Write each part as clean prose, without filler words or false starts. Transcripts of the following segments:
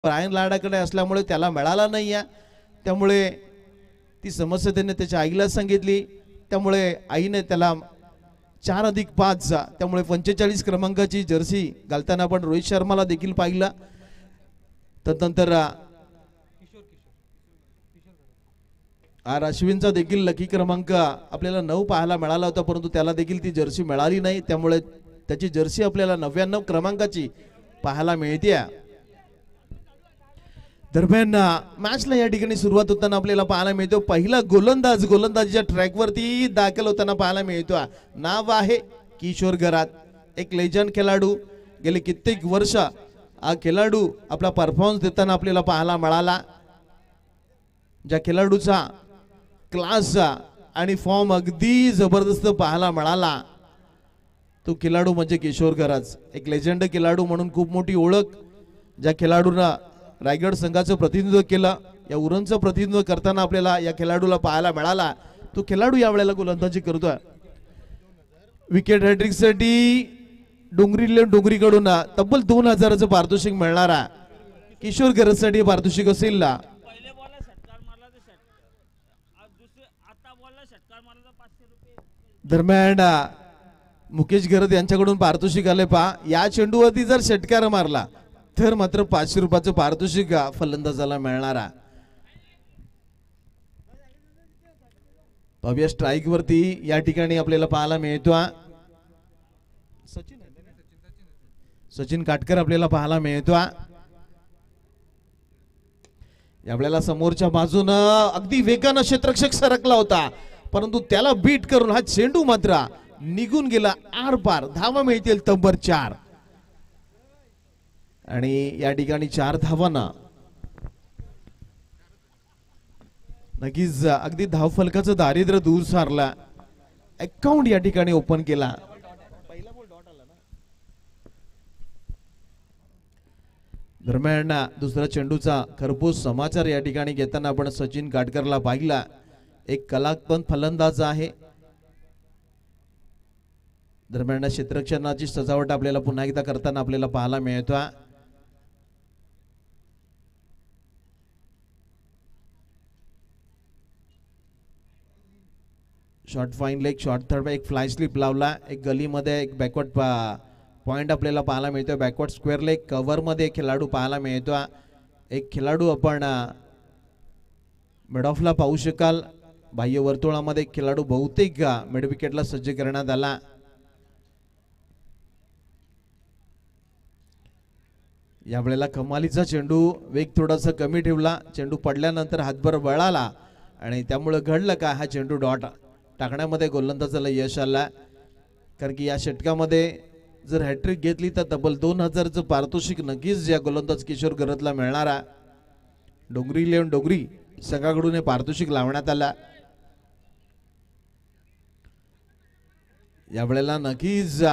Brian लाडाकडे असल्यामुळे त्याला मिळाला नाही आहे, त्यामुळे ती समस्या त्याने त्याच्या आईला सांगितली, त्यामुळे आईने त्याला 4+5 त्यामुळे 45 क्रमांकाची जर्सी घालताना आपण रोहित शर्माला देखील पाहिलं. तदनंतर अश्विनचा देखील लकी क्रमांक आपल्याला 9 पाहायला मिळाला होता, परंतु त्याला देखील ती जर्सी मिळाली नाही, त्यामुळे त्याची जर्सी आपल्याला 99 क्रमांकाची पाहायला मिळते. दरम्यान मॅचला या ठिकाणी सुरुवात होताना आपल्याला पाहायला मिळतो पहिला गोलंदाजीच्या ट्रॅकवरती दाखल होताना पाहायला मिळतो. नाव आहे किशोर गरात, एक लेजंड खेळाडू. गेले कित्येक वर्ष हा खेळाडू आपला परफॉर्मन्स देताना आपल्याला पाहायला मिळाला. ज्या खेळाडूचा क्लास आणि फॉर्म अगदी जबरदस्त पाहायला मिळाला तो खेळाडू म्हणजे किशोर गराज, एक लेजंड खेळाडू म्हणून खूप मोठी ओळख. ज्या खेळाडूंना रायगड संघाचं प्रतिनिधित्व केलं, या उरणचं प्रतिनिधित्व करताना आपल्याला या खेळाडूला पाहायला मिळाला. तो खेळाडू यावेळेला गोलंदाजी करतोय. विकेट हॅट्रिक साठी डोंगरीकडून तब्बल 2000चं पारितोषिक मिळणारा किशोर गरजसाठी पारितोषिक असेल. दरम्यान मुकेश गरज यांच्याकडून पारितोषिक आले पहा. या चेंडूवरती जर षटकार मारला तर मात्र 500 रुपयाचं पारितोषिक फलंदाजाला मिळणारा. भव्य स्ट्राईक वरती या ठिकाणी आपल्याला पाहायला मिळतो सचिन काटकर आपल्याला पाहायला मिळतो. यावेळेला समोरच्या बाजूनं अगदी वेगानं क्षेत्ररक्षक सरकला होता, परंतु त्याला बीट करून हा चेंडू मात्र निघून गेला आर पार. धावा मिळतील तब्बल 4 आणि या ठिकाणी 4 धावांना नक्कीच अगदी धावफलकाचं दारिद्र्य दूर सारला. अकाउंट या ठिकाणी ओपन केला. दरम्यान दुसरा चेंडूचा खरपूस समाचार या ठिकाणी घेताना आपण सचिन काटकरला पाहिला. एक कलात्मक फलंदाज आहे. दरम्यान क्षेत्ररक्षणाची सजावट आपल्याला पुन्हा एकदा करताना आपल्याला पाहायला मिळतो. Short fine leg, short third, एक फ्लाय स्लिप लावला. एक गलीमध्ये एक बॅकवर्ड पॉइंट आपल्याला पाहायला मिळतो. बॅकवर्ड स्क्वेअर लेग कव्हर मध्ये खेळाडू पाहायला मिळतो. एक खेळाडू आपण मिड ऑफला पाहू शकाल. बाह्य वर्तुळामध्ये खेळाडू बहुतेक मिड विकेटला सज्ज करण्यात आला. यावेळेला कमालीचा चेंडू, वेग थोडासा कमी ठेवला. चेंडू पडल्यानंतर हातभर वळाला आणि त्यामुळे घडलं का हा चेंडू डॉट टाकण्यामध्ये गोलंदाजाला यश आला. कारण की या षटकामध्ये जर हॅट्रिक घेतली तर तब्बल 2000चं पारितोषिक नक्कीच या गोलंदाज किशोर गरजला मिळणारा. डोंगरी संघाकडून हे पारितोषिक लावण्यात आला. यावेळेला नक्कीच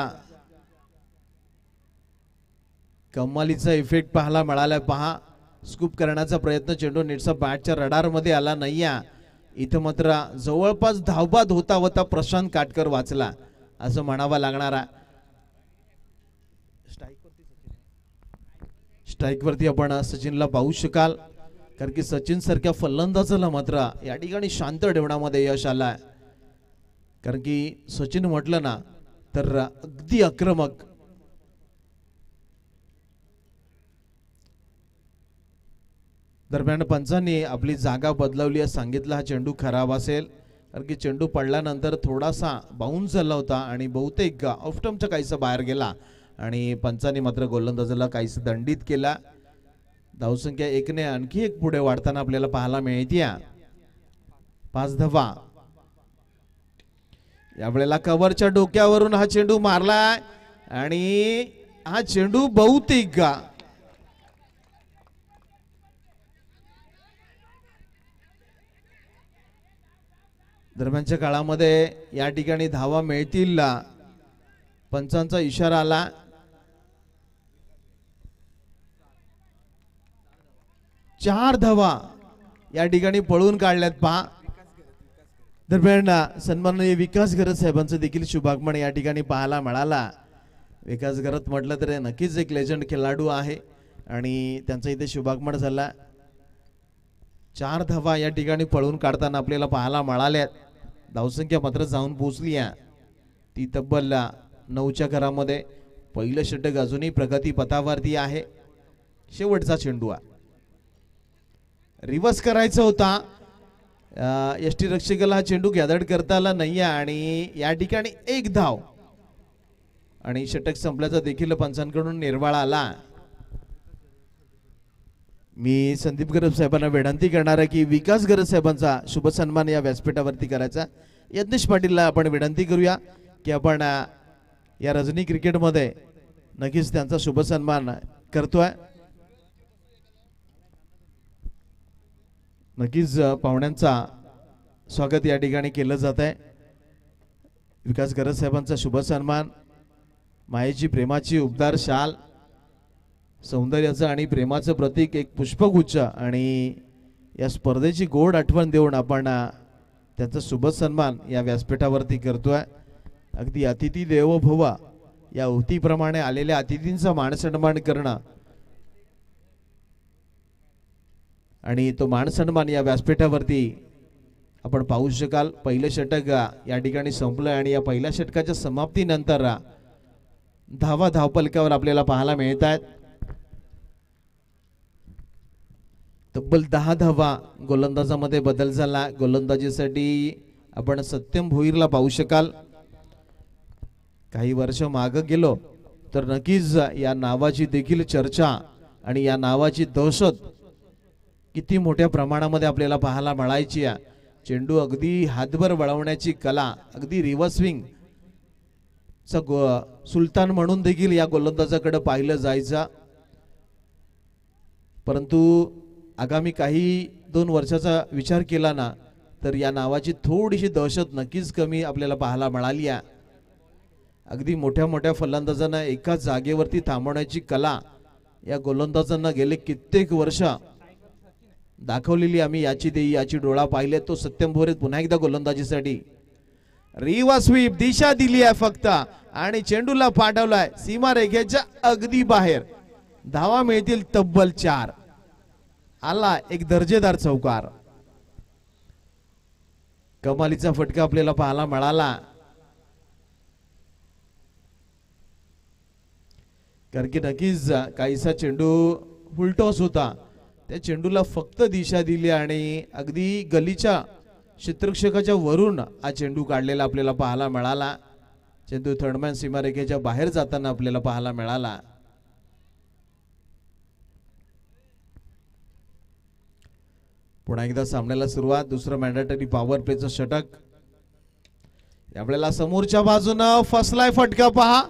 कमालीचा इफेक्ट पाहायला मिळाला. पहा, स्कूप करण्याचा प्रयत्न, चेंडू नेटचा बॅटच्या रडार मध्ये आला नाही. इथं मात्र जवळपास धावबाद होता होता प्रशांत काटकर वाचला असं म्हणावा लागणारा. स्ट्राईक वरती आपण सचिनला पाहू शकाल, कारण की सचिन सारख्या फलंदाजाला मात्र या ठिकाणी शांत ठेवण्यामध्ये यश आला. कारण की सचिन म्हटलं ना तर अगदी आक्रमक. दरम्यान पंचांनी आपली जागा बदलवली आहे, सांगितलं हा चेंडू खराब असेल, कारण की चेंडू पडल्यानंतर थोडासा बाउन्स झाला होता आणि बहुतेक ऑफस्टंपच्या काहीसा बाहेर गेला आणि पंचांनी मात्र गोलंदाजाला काहीसा दंडित केला. धावसंख्या 1 ने आणखी एक पुढे वाढताना आपल्याला पाहायला मिळते. 5 धावा. यावेळेला कव्हरच्या डोक्यावरून हा चेंडू मारलाय आणि हा चेंडू बहुतेक दरम्यानच्या काळामध्ये या ठिकाणी धावा मिळतील. पंचांचा इशारा आला. चार धावा या ठिकाणी पळून काढल्यात. पहा, दरम्यान सन्माननीय विकास गरज साहेबांचं देखील शुभागमन या ठिकाणी पाहायला मिळाला. विकास गरज म्हटलं तर नक्कीच एक लेजंड खेळाडू आहे आणि त्यांचा इथे शुभागमन झाला. 4 धावा या ठिकाणी पळून काढताना आपल्याला पाहायला मिळाल्यात. धावसंख्या मात्र जाऊन पोहोचली आहे ती तब्बल 9च्या घरामध्ये. पहिलं षटक अजूनही प्रगती पथावरती आहे. शेवटचा चेंडू रिव्हर्स करायचा होता. यष्टीरक्षकाला हा चेंडू गॅदर करता आला नाहीये आणि या ठिकाणी 1 धाव आणि षटक संपल्याचा देखील पंचांकडून निर्वाळा आला. मी संदीप गरब साहेबांना विनंती करणार आहे की विकास गरज साहेबांचा शुभ सन्मान या व्यासपीठावरती करायचा. यज्ञेश पाटीलला आपण विनंती करूया की आपण या रजनी क्रिकेटमध्ये नक्कीच त्यांचा शुभ सन्मान करतोय. नक्कीच पाहुण्यांचा स्वागत या ठिकाणी केलं जात आहे. विकास गरज साहेबांचा शुभ सन्मान, मायेची प्रेमाची उबदार शाल, सौंदर्याचं आणि प्रेमाचं प्रतीक एक पुष्पगुच्छ आणि या स्पर्धेची गोड आठवण देऊन आपण त्यांचा शुभ सन्मान या व्यासपीठावरती करतोय. अगदी अतिथी देवो भव या उक्तीप्रमाणे आलेल्या अतिथींचा मानसन्मान करणं आणि तो मानसन्मान या व्यासपीठावरती आपण पाहू शकाल. पहिलं षटक या ठिकाणी संपलं आणि या पहिल्या षटकाच्या समाप्तीनंतर धावा धावपलकावर आपल्याला पाहायला मिळत आहेत. तब्बल 10 धावा गोलंदाजामध्ये बदल झाला. गोलंदाजीसाठी आपण सत्यम भोईरला पाहू शकाल. काही वर्ष मागे गेलो तर नक्कीच या नावाची देखील चर्चा आणि या नावाची दहशत किती मोठ्या प्रमाणामध्ये आपल्याला पाहायला मिळायची. चेंडू अगदी हातभर वळवण्याची कला, अगदी रिव्हर्स स्विंग चा सुलतान म्हणून देखील या गोलंदाजाकडे पाहिलं जायचं. परंतु आगामी काही 2 वर्षाचा विचार केला ना तर या नावाची थोडीशी दहशत नक्कीच कमी आपल्याला पाहायला मिळाली आहे. अगदी मोठ्या मोठ्या फलंदाजांना एका जागेवरती थांबवण्याची कला या गोलंदाजांना गेले कित्येक वर्ष दाखवलेली आम्ही याची डोळा पाहिले. तो सत्यम भोईर पुन्हा एकदा गोलंदाजीसाठी रिव्हर्स स्वीप दिशा दिली आहे फक्त आणि चेंडूला पाठवलाय सीमा रेषेच्या अगदी बाहेर. धावा मिळतील तब्बल 4. आला एक दर्जेदार चौकार. कमालीचा फटका आपल्याला पाहायला मिळाला. कारण की नक्कीच काहीसा चेंडू फुलटॉस होता. त्या चेंडूला फक्त दिशा दिली आणि अगदी गलीच्या क्षेत्ररक्षकाच्या वरून हा चेंडू काढलेला आपल्याला पाहायला मिळाला. चेंडू थर्डमॅन सीमारेखेच्या बाहेर जाताना आपल्याला पाहायला मिळाला. पुन्हा एकदा सामन्याला सुरुवात. दुसरं मॅन्डेटरी पॉवर प्लेचं षटक. यावेळेला समोरच्या बाजूनं फसलाय फटका पहा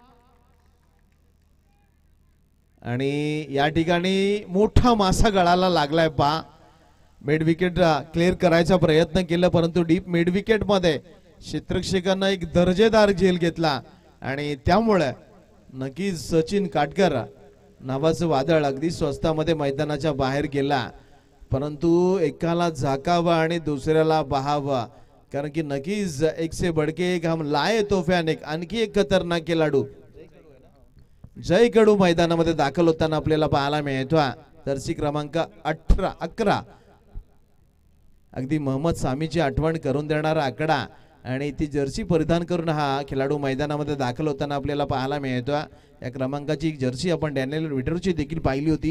आणि या ठिकाणी मोठा मासा गळाला लागलाय पहा. मिड विकेट क्लिअर करायचा प्रयत्न केला परंतु डीप मिड विकेट मध्ये क्षेत्ररक्षकांना एक दर्जेदार झेल घेतला आणि त्यामुळे नक्कीच सचिन काटकर नावाचं वादळ अगदी स्वस्तामध्ये मैदानाच्या बाहेर गेला. परंतु एकाला झाकावा आणि दुसऱ्याला बहावा कारण की नक्कीच एक से बडके एक हम लाए तोफ्यान एक आणखी एक खतरनाक खेळाडू जय कडू मैदानामध्ये दाखल होताना आपल्याला पाहायला मिळतो. जर्सी क्रमांक 11 अगदी मोहम्मद सामीची आठवण करून देणारा आकडा आणि ती जर्सी परिधान करून हा खेळाडू मैदानामध्ये दाखल होताना आपल्याला पाहायला मिळतो. या क्रमांकाची एक जर्सी आपण डॅनियल विटरची देखील पाहिली होती.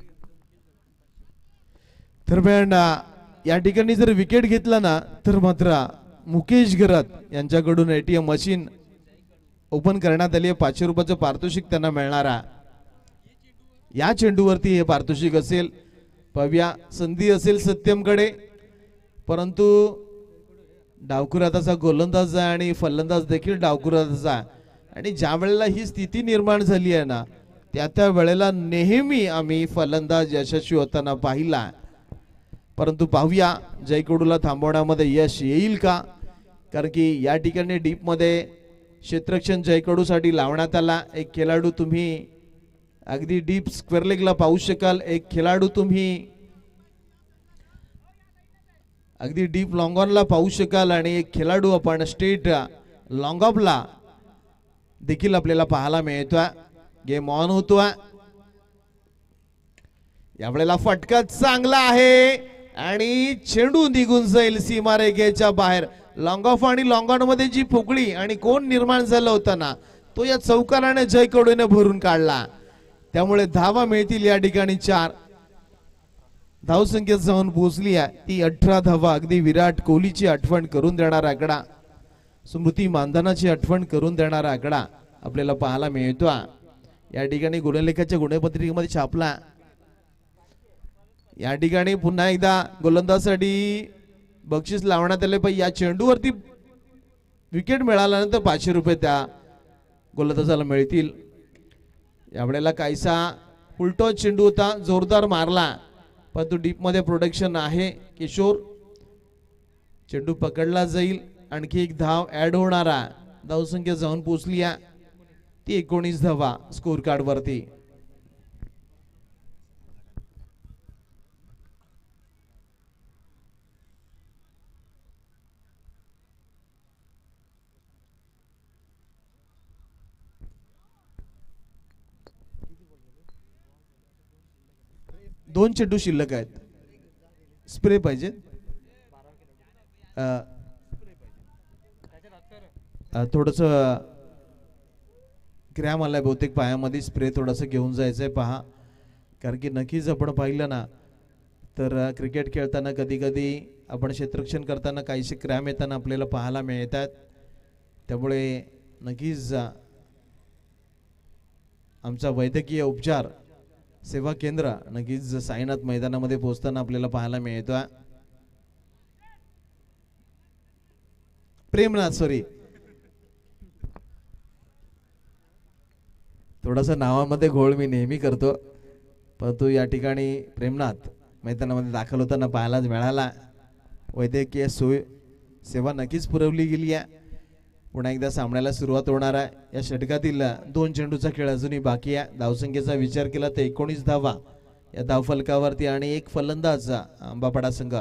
दरम्यान या ठिकाणी जर विकेट घेतला ना तर मात्र मुकेश गरत यांच्याकडून एटीएम मशीन ओपन करण्यात आली आहे. 500 रुपयाचं पारितोषिक त्यांना मिळणारा. या चेंडूवरती हे पारितोषिक असेल. पव्या संधी असेल सत्यमकडे परंतु डावकुराताचा गोलंदाज आहे आणि फलंदाज देखील डावकुराताचा आणि ज्या वेळेला ही स्थिती निर्माण झाली आहे ना त्या वेळेला नेहमी आम्ही फलंदाज यशस्वी होताना पाहिला. परंतु पाहूया जयकडूला थांबवण्यामध्ये यश येईल का कारण की या ठिकाणी डीप मध्ये क्षेत्ररक्षण जयकडूसाठी लावण्यात आला. एक खेळाडू तुम्ही अगदी डीप स्क्वेअर लेगला पाहू शकाल. एक खेळाडू तुम्ही अगदी डीप लॉंग ऑनला पाहू शकाल आणि एक खेळाडू आपण स्ट्रेट लॉंग ऑफला देखील आपल्याला पाहायला मिळतोय. गेम ऑन होतोय. यावेळेला फटका चांगला आहे आणि चेंडू निघून जाईल सीमारेषेच्या बाहेर. लॉंग ऑफ आणि लॉंग ऑन मध्ये जी फुगडी आणि कोण निर्माण झालं होतं ना, तो या चौकाराने जय कडूने भरून काढला. त्यामुळे धावा मिळतील या ठिकाणी 4. धावसंख्या जाऊन पोहोचली आहे ती 18 धावा. अगदी विराट कोहलीची आठवण करून देणारा आकडा, स्मृती मानधनाची आठवण करून देणारा आकडा आपल्याला पाहायला मिळतो. या ठिकाणी गुणलेखाच्या गुणपत्रिकेमध्ये छापला. या ठिकाणी पुन्हा एकदा गोलंदाजासाठी बक्षीस लावण्यात आले पाहिजे. या चेंडूवरती विकेट मिळाल्यानंतर 500 रुपये त्या गोलंदाजाला मिळतील. यावेळेला काहीसा उलटो चेंडू होता, जोरदार मारला, परंतु डीप मध्ये प्रोटेक्शन आहे. किशोर चेंडू पकडला जाईल. आणखी एक धाव ऍड होणारा. धावसंख्या जाऊन पोहोचली ती 19 धावा स्कोर कार्ड वरती. दोन चेंडू शिल्लक आहेत. स्प्रे पाहिजे. थोडस क्रॅम आलाय बहुतेक पायामध्ये. स्प्रे थोडस घेऊन जायचंय पहा. कारण की नक्कीच आपण पाहिलं ना तर क्रिकेट खेळताना कधी कधी आपण क्षेत्ररक्षण करताना काहीसे क्रॅम येताना आपल्याला पाहायला मिळतात. त्यामुळे नक्कीच आमचा वैद्यकीय उपचार सेवा केंद्र नक्कीच साईनाथ मैदानामध्ये पोहोचताना आपल्याला पाहायला मिळतो. प्रेमनाथ सॉरी, थोडासा नावामध्ये घोळ मी नेहमी करतो, परंतु या ठिकाणी प्रेमनाथ मैदानामध्ये दाखल होताना पाहायला मिळाला. वैद्यकीय सोय सेवा नक्कीच पुरवली गेली आहे. पुन्हा एकदा सामन्याला सुरुवात होणार आहे. या षटकातील 2 चेंडूचा खेळ अजूनही बाकी आहे. धावसंख्येचा विचार केला तर 19 धावा या धावफलकावरती आणि एक फलंदाज अंबापाडा संघ.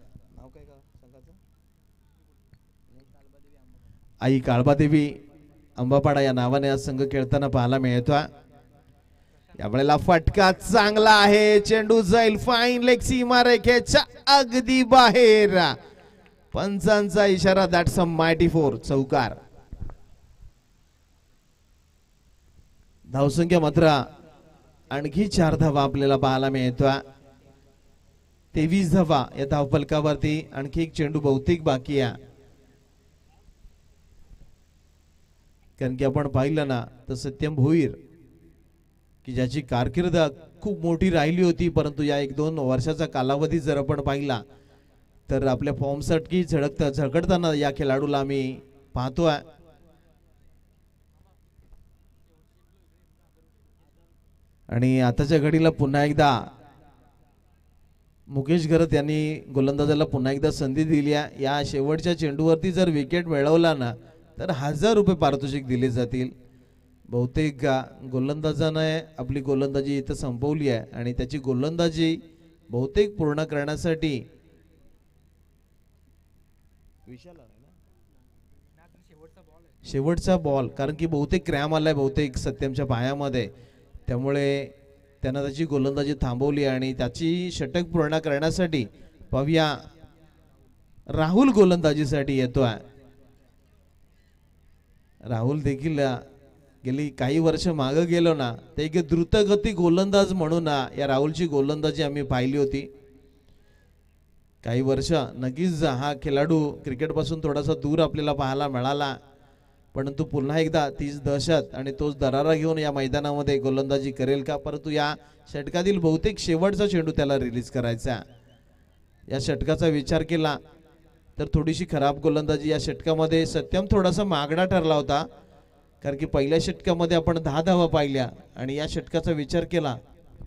आई काळबादेवी अंबापाडा या नावाने हा संघ खेळताना पाहायला मिळतोय. यावेळेला फटका चांगला आहे. चेंडू जाईल फाईन लेग सीमारेषेच्या अगदी बाहेर. पंचांचा इशारा. That's a mighty 4. चौकार. धावसंख्या मात्र आणखी 4 धावा आपल्याला पाहायला मिळतोय. 23 धावा या धावफलकावरती. आणखी एक चेंडू बहुतेक बाकी आहे. कारण की आपण पाहिलं ना तर सत्यम भोईर की ज्याची कारकीर्द खूप मोठी राहिली होती, परंतु या 1-2 वर्षाचा कालावधी जर आपण पाहिला तर आपल्या फॉर्मसाठी झळकताना या खेळाडूला आम्ही पाहतोय. आणि आताच्या घडीला पुन्हा एकदा मुकेश घरत यांनी गोलंदाजाला पुन्हा एकदा संधी दिली आहे. या शेवटच्या चेंडूवरती जर विकेट मिळवला ना तर 1000 रुपये पारितोषिक दिले जातील. बहुतेक गोलंदाजाने आपली गोलंदाजी इथं संपवली आहे आणि त्याची गोलंदाजी बहुतेक पूर्ण करण्यासाठी शेवटचा बॉल, कारण की बहुतेक क्रॅम आलाय बहुतेक सत्यमच्या पायामध्ये, त्यामुळे त्यानं त्याची गोलंदाजी थांबवली आणि त्याची षटक पूर्ण करण्यासाठी पाहूया राहुल गोलंदाजीसाठी येतोय. राहुल देखील गेली काही वर्ष मागे गेलो ना तर एक द्रुतगती गोलंदाज म्हणून या राहुलची गोलंदाजी आम्ही पाहिली होती. काही वर्ष नक्कीच हा खेळाडू क्रिकेटपासून थोडासा दूर आपल्याला पाहायला मिळाला, परंतु पुन्हा एकदा तीच दहशत आणि तोच दरारा घेऊन या मैदानामध्ये गोलंदाजी करेल का. परंतु या षटकातील बहुतेक शेवटचा चेंडू त्याला रिलीज करायचा. या षटकाचा विचार केला तर थोडीशी खराब गोलंदाजी या षटकामध्ये. सत्यम थोडासा मागणा ठरला होता, कारण की पहिल्या षटकामध्ये आपण 10 धावा पाहिल्या आणि या षटकाचा विचार केला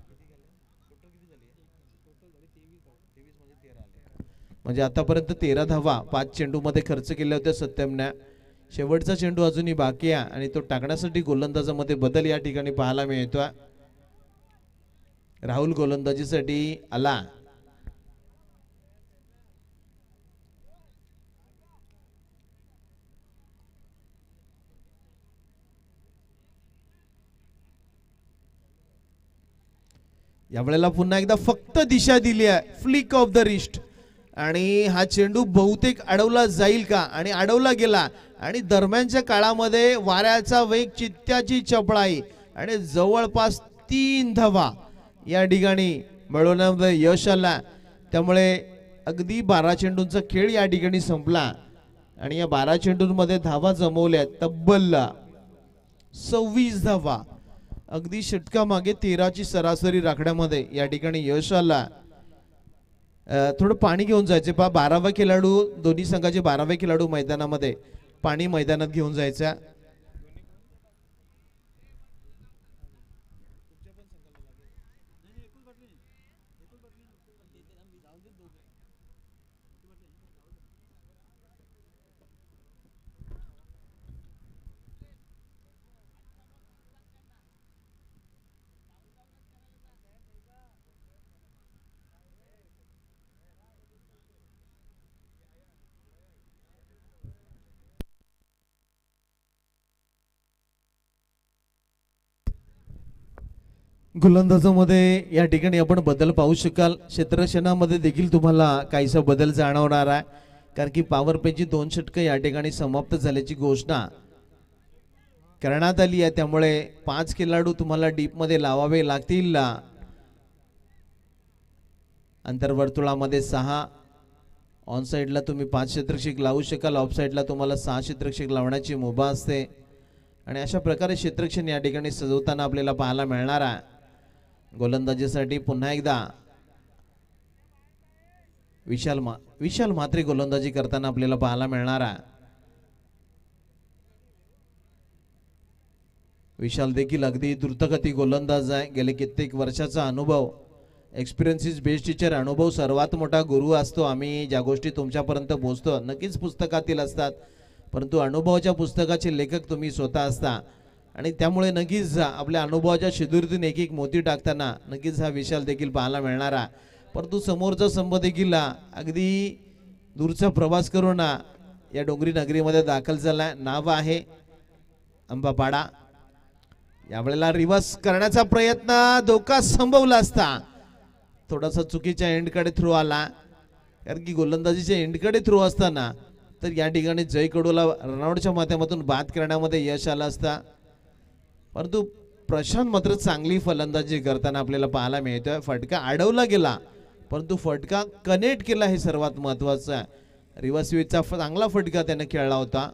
म्हणजे आतापर्यंत 13 धावा 5 चेंडूमध्ये खर्च केल्या होत्या सत्यमने. शेवटचा चेंडू अजूनही बाकी आहे आणि तो टाकण्यासाठी गोलंदाजामध्ये बदल या ठिकाणी पाहायला मिळतोय. राहुल गोलंदाजीसाठी आला. यावेळेला पुन्हा एकदा फक्त दिशा दिली आहे, फ्लिक ऑफ द रिस्ट, आणि हा चेंडू बहुतेक अडवला जाईल का, आणि अडवला गेला. आणि दरम्यानच्या काळामध्ये वाऱ्याचा वेग, चित्त्याची चपळाई आणि जवळपास 3 धावा या ठिकाणी मिळवण्यामध्ये यश आला. त्यामुळे अगदी 12 चेंडूंचा खेळ या ठिकाणी संपला आणि या 12 चेंडूंमध्ये धावा जमवल्या तब्बल 26 धावा. अगदी षटकामागे 13ची सरासरी राखण्यामध्ये या ठिकाणी यश आला. थोडं पाणी घेऊन जायचे 12वा खेळाडू, दोन्ही संघाचे 12वे खेळाडू मैदानामध्ये पाणी मैदानात घेऊन जायचा. गोलंदाजामध्ये या ठिकाणी आपण बदल पाहू शकाल. क्षेत्ररक्षणामध्ये देखील तुम्हाला काहीसा बदल जाणवणार आहे, कारण की पॉवर प्लेची 2 षटकं या ठिकाणी समाप्त झाल्याची घोषणा करण्यात आली आहे. त्यामुळे 5 खेळाडू तुम्हाला डीप मध्ये लावावे लागतील. अंतर्वर्तुळामध्ये 6, ऑन साइडला तुम्ही 5 क्षेत्ररक्षक लावू शकाल, ऑफ साइडला तुम्हाला 6 क्षेत्ररक्षक लावण्याची मुभा असते. आणि अशा प्रकारे क्षेत्ररक्षण या ठिकाणी सजवताना आपल्याला पाहायला मिळणार आहे. गोलंदाजीसाठी पुन्हा एकदा विशाल म्हात्रे गोलंदाजी करताना आपल्याला पाहायला मिळणार आहे. विशाल देखील अगदी द्रुतगती गोलंदाज आहे. गेले कित्येक वर्षाचा अनुभव, एक्सपिरियन्स इज बेस्ट टीचर. अनुभव सर्वात मोठा गुरु असतो. आम्ही ज्या गोष्टी तुमच्यापर्यंत पोहोचतो नक्कीच पुस्तकातील असतात, परंतु अनुभवाच्या पुस्तकाचे लेखक तुम्ही स्वतः असता. आणि त्यामुळे नक्कीच आपल्या अनुभवाच्या शिदुरीतून एक एक मोती टाकताना नक्कीच हा विशाल देखील पाहायला मिळणारा. परंतु समोरचा संघ देखील अगदी दूरचा प्रवास करून या डोंगरी नगरीमध्ये दाखल झाला. नाव आहे अंबापाडा. यावेळेला रिव्हर्स करण्याचा प्रयत्न, धोका संभवला असता. थोडासा चुकीच्या एंडकडे थ्रो आला, कारण की गोलंदाजीच्या एंडकडे थ्रो असताना तर या ठिकाणी जय कडूला रनआउटच्या माध्यमातून बाद करण्यामध्ये यश आलं असता. परंतु प्रशांत मात्र चांगली फलंदाजी करताना आपल्याला पाहायला मिळतोय. फटका अडवला गेला, परंतु फटका कनेक्ट केला, हे सर्वात महत्वाचं आहे. रिव्हर्स स्विचचा चांगला फटका त्याने खेळला होता.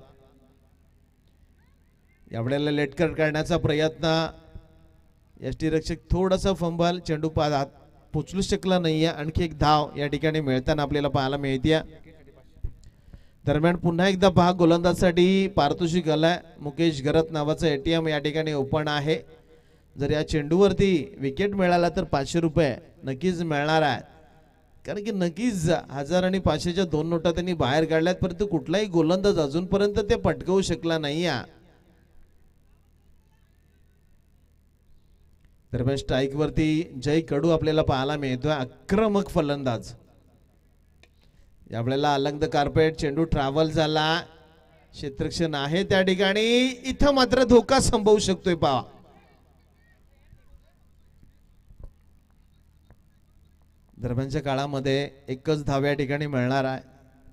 यावेळेला लेटकर करण्याचा प्रयत्न, यष्टीरक्षक थोडासा फंबल, चेंडू पादात पोचलू शकला नाहीये. आणखी एक धाव या ठिकाणी मिळताना आपल्याला पाहायला मिळते. दरम्यान पुन्हा एकदा पहा गोलंदाजसाठी पारितोषिक आलाय. मुकेश घरत नावाचा एटीएम या ठिकाणी ओपन आहे. जर या चेंडूवरती विकेट मिळाला तर 500 रुपये नक्कीच मिळणार आहेत, कारण की नक्कीच 1000 आणि 500च्या 2 नोटा त्यांनी बाहेर काढल्यात, परंतु कुठलाही गोलंदाज अजूनपर्यंत ते पटकवू शकला नाही. दरम्यान स्ट्राईक वरती जय कडू आपल्याला पाहायला मिळतोय, आक्रमक फलंदाज. यावेळेला अलंग द कार्पेट, चेंडू ट्रॅव्हल झाला, क्षेत्ररक्षण आहे त्या ठिकाणी. इथं मात्र धोका संभवू शकतोय. पहा दरम्यानच्या काळामध्ये एकच धाव या ठिकाणी मिळणार आहे.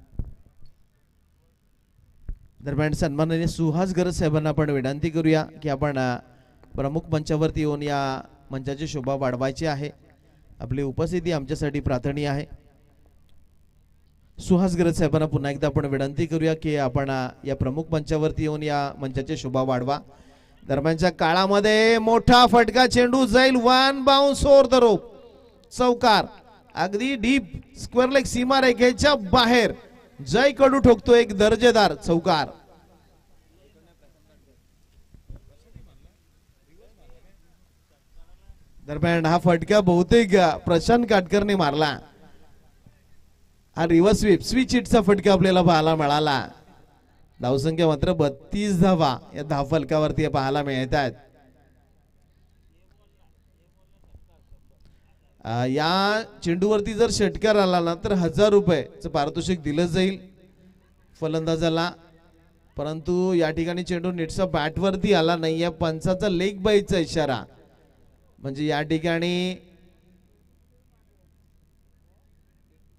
दरम्यान सन्माननीय सुहास गरज साहेबांना आपण विनंती करूया की आपण प्रमुख मंचावरती येऊन या मंचाची शोभा वाढवायची आहे. आपली उपस्थिती आमच्यासाठी प्रार्थनीय आहे. सुहास गरज साहेबांना पुन्हा एकदा आपण विनंती करूया की आपण या प्रमुख मंचावरती येऊन या मंचाची शोभा वाढवा. दरम्यानच्या काळामध्ये मोठा फटका, चेंडू जाईल one bounce over the rope, चौकार, अगदी डीप स्क्वेअर लेग सीमारेषेच्या बाहेर. जय कडू ठोकतो एक दर्जेदार चौकार. दरम्यान हा फटका बहुतेक प्रशांत काटकरने मारला. हा रिव्हर्स स्विच हिटचा फटका आपल्याला पाहायला मिळाला. धावसंख्या मात्र 32 धावा या धाव फलकावरती पाहायला मिळत आहेत. या चेंडूवरती जर षटकार आला ना तर 1000 रुपयेचं पारितोषिक दिलं जाईल फलंदाजाला. परंतु या ठिकाणी चेंडू नीटचा बॅटवरती आला नाहीये. पंचाचा लेग बाईचा इशारा, म्हणजे या ठिकाणी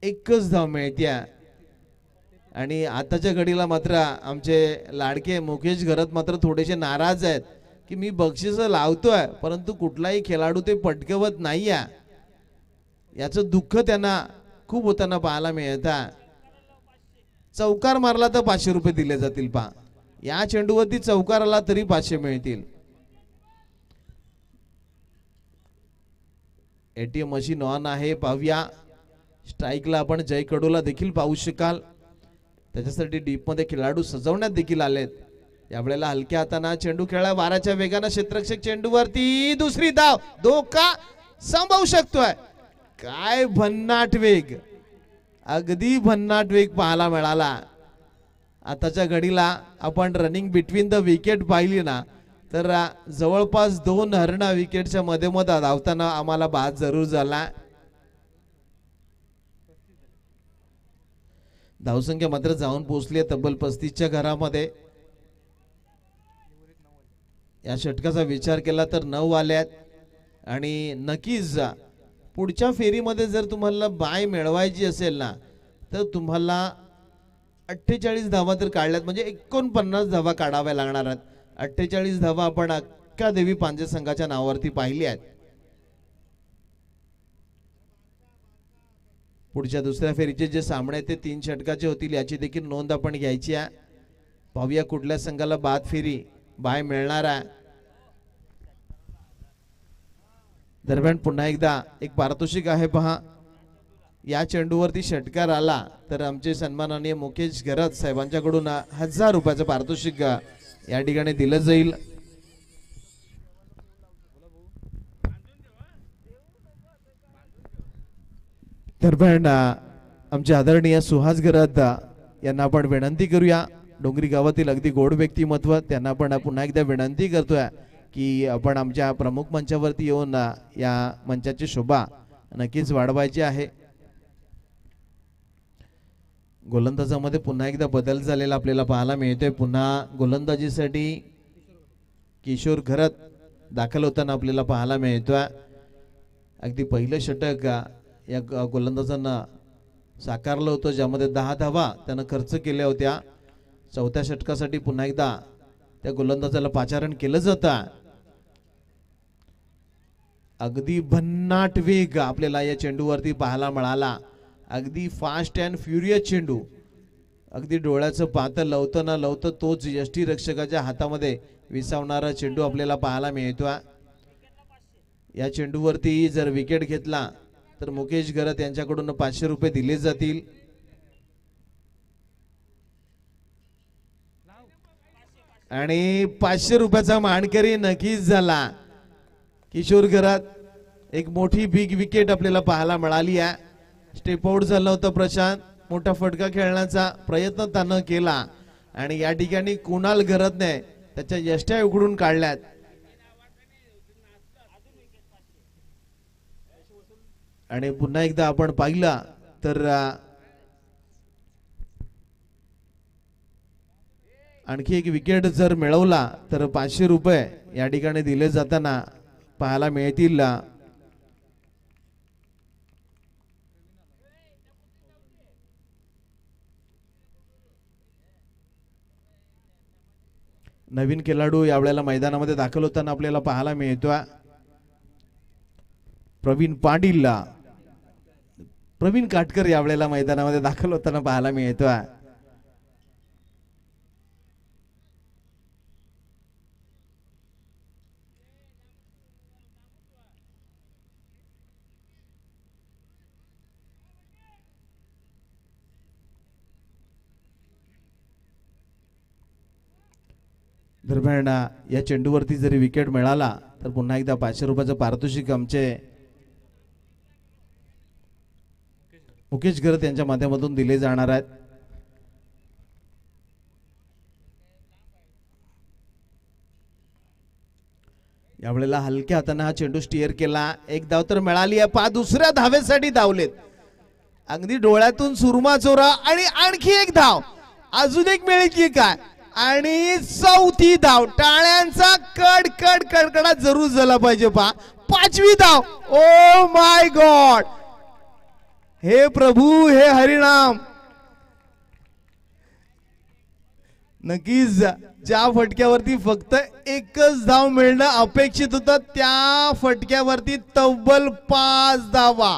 एकच धाव मिळत्या आणि आताच्या घडीला मात्र आमचे लाडके मुकेश घरत मात्र थोडेसे नाराज आहेत की मी बक्षीस लावतोय परंतु कुठलाही खेळाडू ते पटकवत नाही याचं दुःख त्यांना खूप होताना पाहायला मिळतं. चौकार मारला तर 500 रुपये दिले जातील पहा. या चेंडूवरती चौकार आला तरी 500 मिळतील. एटीएम मशीन ऑन आहे पाहूया. स्ट्राईकला आपण जय कडूला देखील पाहू शकाल. त्याच्यासाठी डीप मध्ये खेळाडू सजवण्यात देखील आलेत. यावेळेला हलक्या हाताना चेंडू खेळला वाराच्या वेगाने क्षेत्ररक्षक चेंडूवरती दुसरी धाव धोका संभवू शकतोय. काय भन्नाट वेग, अगदी भन्नाट वेग पाहायला मिळाला. आताच्या घडीला आपण रनिंग बिटवीन द विकेट पाहिली ना तर जवळपास 2 हरणा विकेटच्या मध्ये धावताना आम्हाला बाद जरूर झाला. धावसंख्या मात्र जाऊन पोहोचली तब्बल 35च्या घरामध्ये. या षटकाचा विचार केला तर 9 आल्यात आणि नक्कीच पुढच्या फेरीमध्ये जर तुम्हाला बाय मिळवायची असेल ना तर तुम्हाला 48 धावा तर काढल्यात म्हणजे 49 धावा काढाव्या लागणार आहेत. 48 धावा आपण अक्कादेवी पांजे संघाच्या नावावरती पाहिली आहेत. पुढच्या दुसऱ्या फेरीचे जे सामने ते 3 षटकाचे होतील याची देखील नोंद आपण घ्यायची आहे. पाहूया कुठल्या संघाला बाद फेरी बाय मिळणार आहे. दरम्यान पुन्हा एकदा एक पारितोषिक आहे पहा. या चेंडूवरती षटकार आला तर आमचे सन्माननीय मुकेश घरत साहेबांच्याकडून 1000 रुपयाचं पारितोषिक या ठिकाणी दिलं जाईल. दरम्यान आमचे आदरणीय सुहास घरत यांना आपण विनंती करूया. डोंगरी गावातील अगदी गोड व्यक्तिमत्व त्यांना आपण पुन्हा एकदा विनंती करतोय की आपण आमच्या प्रमुख मंचावरती येऊन या मंचाची शोभा नक्कीच वाढवायची आहे. गोलंदाजामध्ये पुन्हा एकदा बदल झालेला आपल्याला पाहायला मिळतोय. पुन्हा गोलंदाजीसाठी किशोर घरत दाखल होताना आपल्याला पाहायला मिळतोय. अगदी पहिलं षटक या गोलंदाजांना साकारलं होतं ज्यामध्ये 10 धावा त्यानं खर्च केल्या होत्या. चौथ्या षटकासाठी पुन्हा एकदा त्या गोलंदाजाला पाचारण केलं जातं. अगदी भन्नाट वेग आपल्याला या चेंडूवरती पाहायला मिळाला. अगदी फास्ट अँड फ्युरियस चेंडू. अगदी डोळ्याचं पातळ लवतं ना लवतं तोच यष्टी रक्षकाच्या हातामध्ये विसावणारा चेंडू आपल्याला पाहायला मिळतो. या चेंडूवरती जर विकेट घेतला तर मुकेश घरत यांच्याकडून 500 रुपये दिले जातील. आणि 500 रुपयाचा मानकरी नक्कीच झाला किशोर घरत. एक मोठी बिग विकेट आपल्याला पाहायला मिळाली आहे. स्टेप आउट झालं होतं प्रशांत. मोठा फटका खेळण्याचा प्रयत्न त्यानं केला आणि या ठिकाणी कुणाल घरतने त्याच्या यष्ट्या उघडून काढल्यात. आणि पुन्हा एकदा आपण पाहिलं तर आणखी एक विकेट जर मिळवला तर 500 रुपये या ठिकाणी दिले जाताना पाहायला मिळतील. नवीन खेळाडू यावेळेला मैदानामध्ये दाखल होताना आपल्याला पाहायला मिळतोय. प्रवीण पाटील, प्रवीण काटकर यावेळेला मैदानामध्ये दाखल होताना पाहायला मिळतोय. दरम्यान या चेंडूवरती जरी विकेट मिळाला तर पुन्हा एकदा 500 रुपयाचं पारितोषिक आमचे मुकेश घरत यांच्या माध्यमातून दिले जाणार आहेत. यावेळेला हलक्या हाताने हा चेंडू स्टिअर केला. एक धाव तर मिळाली आहे. 5 दुसऱ्या धावेसाठी धावलेत. अगदी डोळ्यातून सुरमा चोरा आणि आणखी एक धाव. अजून एक मिळेल की काय. आणि 4थी धाव. टाळ्यांचा कड कडकडा जरूर झाला पाहिजे पहा. 5वी धाव. Oh my God. हे प्रभू हे हरिनाम. नक्कीच ज्या फटक्यावरती फक्त एकच धाव मिळणं अपेक्षित होतं त्या फटक्यावरती तब्बल 5 धावा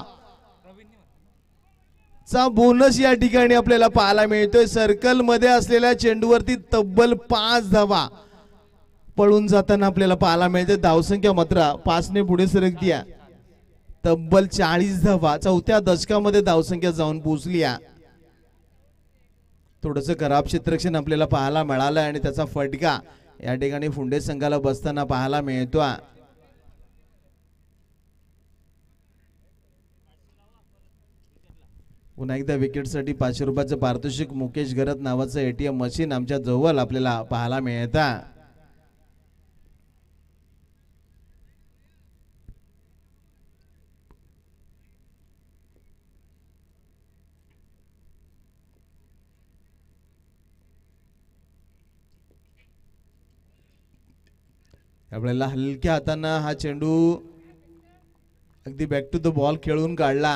चा बोनस या ठिकाणी आपल्याला पाहायला मिळतोय. सर्कल मध्ये असलेल्या चेंडूवरती तब्बल 5 धावा पळून जाताना आपल्याला पाहायला मिळते. धावसंख्या मात्र 5 ने पुढे सरकतीया. तब्बल 40 धावा चौथ्या दशकामध्ये धावसंख्या जाऊन पोहोचली. थोडस खराब क्षेत्ररक्षण आपल्याला पाहायला मिळालं आणि त्याचा फटका या ठिकाणी फुंडे संघाला बसताना पाहायला मिळतो. पुन्हा एकदा विकेटसाठी 500 रुपयाचं पारितोषिक मुकेश गरत नावाचं एटीएम मशीन आमच्या जवळ आपल्याला पाहायला मिळतं. आपल्याला हलक्या हाताने हा चेंडू अगदी बॅक टू द बॉल खेळून काढला.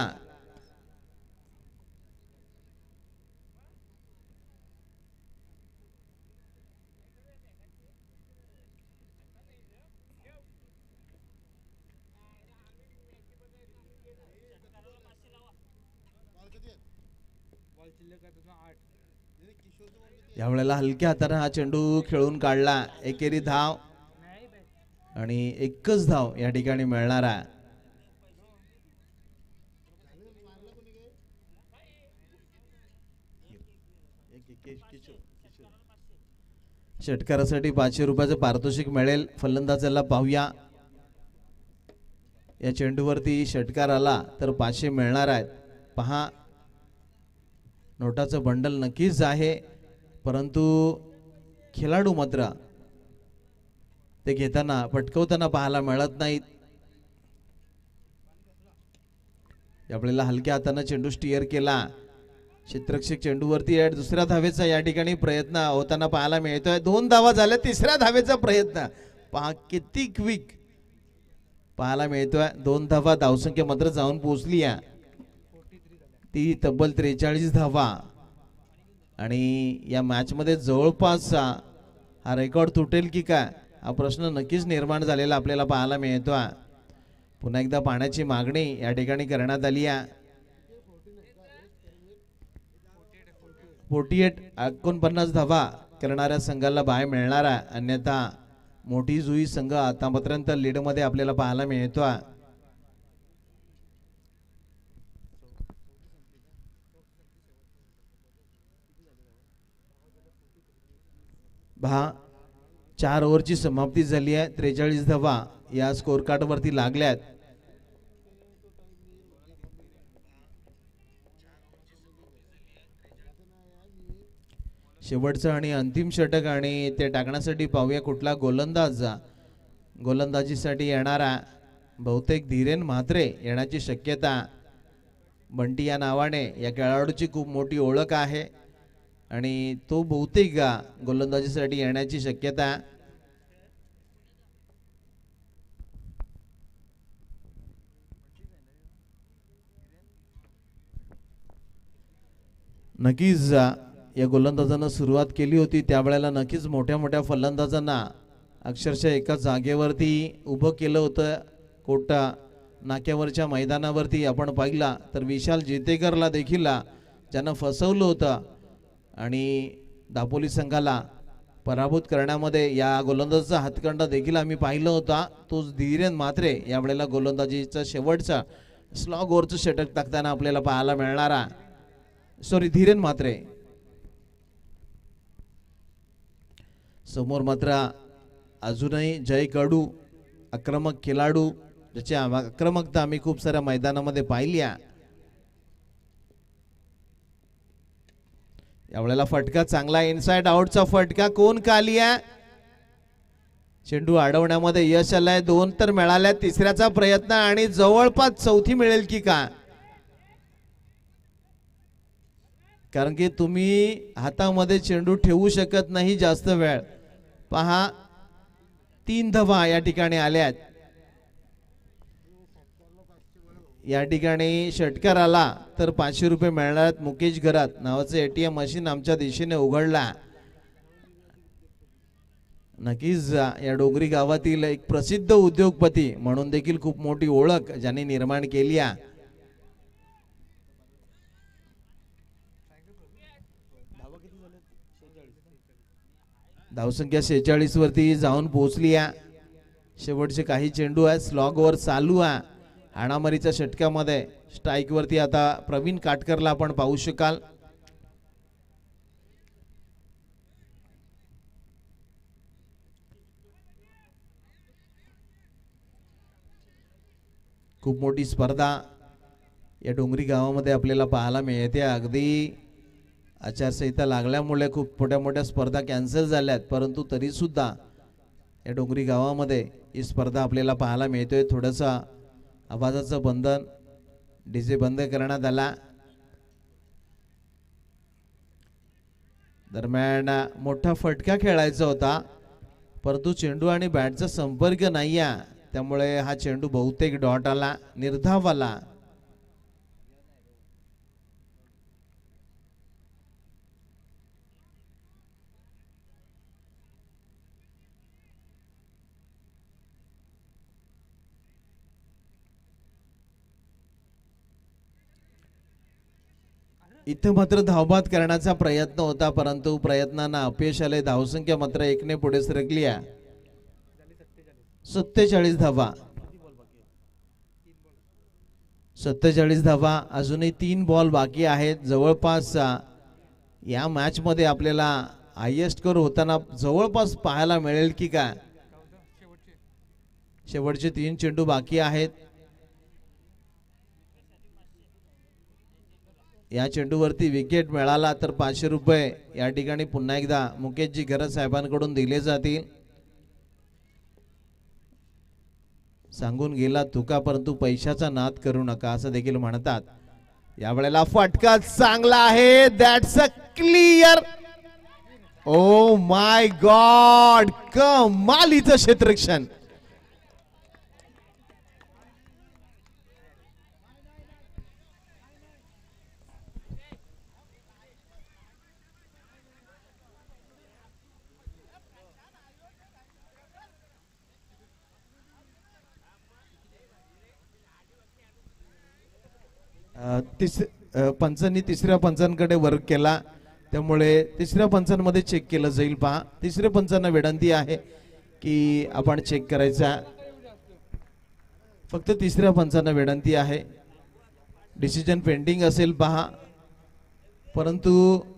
यावेळेला हलक्या हाताने हा चेंडू खेळून काढला. एकेरी धाव आणि एकच धाव या ठिकाणी मिळणार आहे. षटकारासाठी 500 रुपयाचं पारितोषिक मिळेल. फलंदाजाला पाहूया. या चेंडूवरती षटकार आला तर 500 मिळणार आहेत. पहा नोटाचं बंडल नक्कीच आहे परंतु खेळाडू मात्र ते घेताना पटकवताना पाहायला मिळत नाहीत. आपल्याला हलक्या हाताने चेंडू स्टिअर केला. क्षेत्ररक्षक चेंडूवरती आहे. दुसऱ्या धावेचा या ठिकाणी प्रयत्न होताना पाहायला मिळतोय. 2 धावा झाल्या. तिसऱ्या धावेचा प्रयत्न पहा किती क्विक पाहायला मिळतोय. 2 धावा धावसंख्या मात्र जाऊन पोहोचली आहे. ती तब्बल 43 धावा आणि या मॅच मध्ये जवळपास हा रेकॉर्ड तुटेल की काय हा प्रश्न नक्कीच निर्माण झालेला आपल्याला पाहायला मिळतो. पुन्हा एकदा पाण्याची मागणी या ठिकाणी करण्यात आली आहे. 49 धावा करणाऱ्या संघाला बाय मिळणार आहे. अन्यथा मोठी जुई संघ आतापर्यंत लीड मध्ये आपल्याला पाहायला मिळतो. पहा 4 ओव्हरची समाप्ती झाली आहे. 43 धावा या स्कोर कार्ड वरती लागल्यात. शेवटचं आणि अंतिम षटक आणि ते टाकण्यासाठी पाहूया कुठला गोलंदाज गोलंदाजीसाठी येणारा. बहुतेक धीरेन म्हात्रे येण्याची शक्यता. बंटी या नावाने या खेळाडूची खूप मोठी ओळख आहे आणि तो बहुतेक गोलंदाजीसाठी येण्याची शक्यता. नक्कीच या गोलंदाजांना सुरुवात केली होती त्यावेळेला नक्कीच मोठ्या मोठ्या फलंदाजांना अक्षरशः एका जागेवरती उभं केलं होतं. कोटा नाक्यावरच्या मैदानावरती आपण पाहिला तर विशाल जेतेकरला देखील ज्यानं फसवलं होतं आणि दापोली संघाला पराभूत करण्यामध्ये या गोलंदाजाचा हातखंडा देखील आम्ही पाहिला होता. तोच धीरेन म्हात्रे यावेळेला गोलंदाजीचा शेवटचा स्लॉग ओव्हरचं षटक टाकताना आपल्याला पाहायला मिळणारा. धीरेन म्हात्रे. समोर मात्र अजूनही जय कडू आक्रमक खेळाडू ज्याची आक्रमकता आम्ही खूप साऱ्या मैदानामध्ये पाहिली. यावेळेला फटका चांगला इनसाइड आउटचा फटका. कोण खाली आहे. चेंडू अडवण्यामध्ये यश आलंय. 2 तर मिळाल्या. तिसऱ्याचा प्रयत्न आणि जवळपास चौथी मिळेल की का कारण की तुम्ही हातामध्ये चेंडू ठेवू शकत नाही जास्त वेळ. पहा 3 धावा या ठिकाणी आल्यात. या ठिकाणी षटकार आला तर 500 रुपये मिळणार. मुकेश घरात नावाचं एटीएम मशीन आमच्या दिशेने उघडला. नक्कीच या डोंगरी गावातील एक प्रसिद्ध उद्योगपती म्हणून देखील खूप मोठी ओळख ज्यांनी निर्माण केली आहे. धावसंख्या 46 वरती जाऊन पोहोचली आहे. शेवटचे काही चेंडू आहे. स्लॉग ओव्हर चालू आहे. हाणामारीच्या षटकामध्ये स्ट्राईक वरती आता प्रवीण काटकरला आपण पाहू शकाल. खूप मोठी स्पर्धा या डोंगरी गावामध्ये आपल्याला पाहायला मिळते. अगदी आचारसंहिता लागल्यामुळे खूप मोठ्या मोठ्या स्पर्धा कॅन्सल झाल्यात, परंतु तरी सुद्धा या डोंगरी गावामध्ये ही स्पर्धा आपल्याला पाहायला मिळतोय. थोडंसं आवाजाचं बंधन, डीजे बंद करण्यात आला. दरम्यान मोठा फटका खेळायचा होता, परंतु चेंडू आणि बॅटचा संपर्क नाही आहे, त्यामुळे हा चेंडू बहुतेक डॉट आला, निर्धाव आला. इथे मात्र धावबाद करण्याचा प्रयत्न होता, परंतु प्रयत्नांना अपयश आले. धावसंख्या मात्र 1 ने पुढे सरकली आहे. 47 धावा. 47 धावा. अजूनही 3 बॉल बाकी आहेत. जवळपास या मॅच मध्ये आपल्याला हायेस्ट स्कोर होताना जवळपास पाहायला मिळेल की काय. शेवटचे 3 चेंडू बाकी आहेत. या चेंडूवरती विकेट मिळाला तर 500 रुपये या ठिकाणी पुन्हा एकदा मुकेशजी घरत साहेबांकडून दिले जातील. सांगून गेला तुका, परंतु पैशाचा नाद करू नका असं देखील म्हणतात. यावेळेला फटका चांगला आहे. That's a clear. Oh my God, कमालीचं क्षेत्ररक्षण. पंचांनी तिसऱ्या पंचांकडे वर्क केला, त्यामुळे तिसऱ्या पंचांमध्ये चेक केलं जाईल. पहा, तिसऱ्या पंचांना विनंती आहे की आपण चेक करायचा. फक्त तिसऱ्या पंचांना विनंती आहे. डिसिजन पेंडिंग असेल पहा, परंतु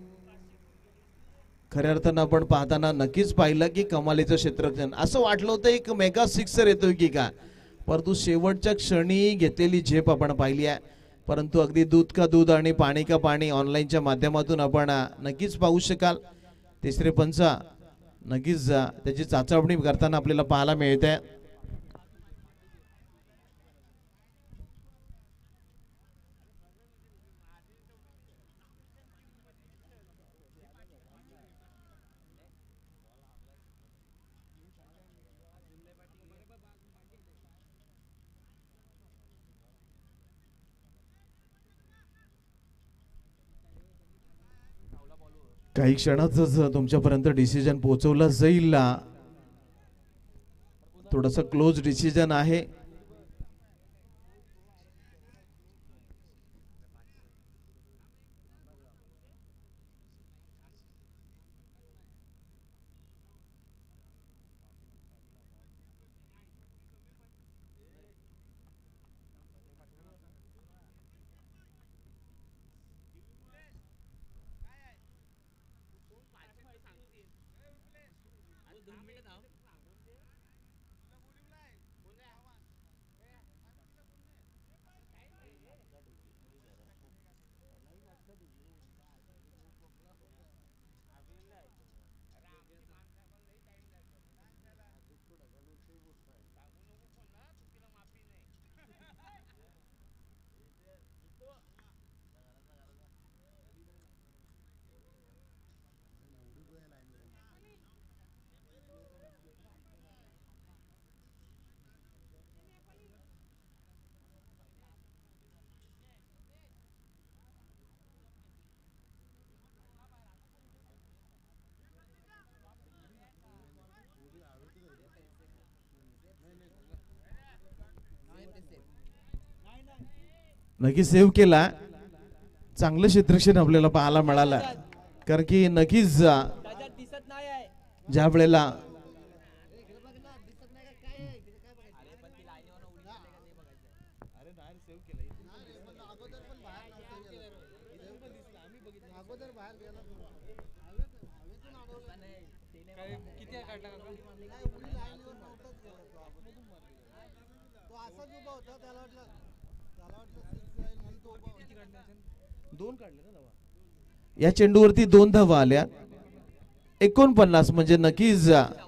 खऱ्या अर्थानं आपण पाहताना नक्कीच पाहिलं की कमालीचं क्षेत्ररक्षण. असं वाटलं होतं एक मेगा सिक्सर येतोय की का, परंतु शेवटच्या क्षणी घेतलेली झेप आपण पाहिली आहे. परंतु अगदी दूध का दूध आणि पाणी का पाणी ऑनलाईनच्या माध्यमातून आपण नक्कीच पाहू शकाल. तिसरे पंच नक्कीच त्याची चाचपणी करताना आपल्याला पाहायला मिळते. काही क्षणातच तुमच्यापर्यंत डिसिजन पोहोचवलं जाईल. थोडंसं क्लोज डिसिजन आहे. नक्की सेव्ह केला. चांगलं क्षेत्रक्षण आपल्याला पाहायला मिळालं, कारण की नक्कीच ज्या वेळेला या चेंडूवरती 2 धावा आल्या. 49 म्हणजे नक्कीच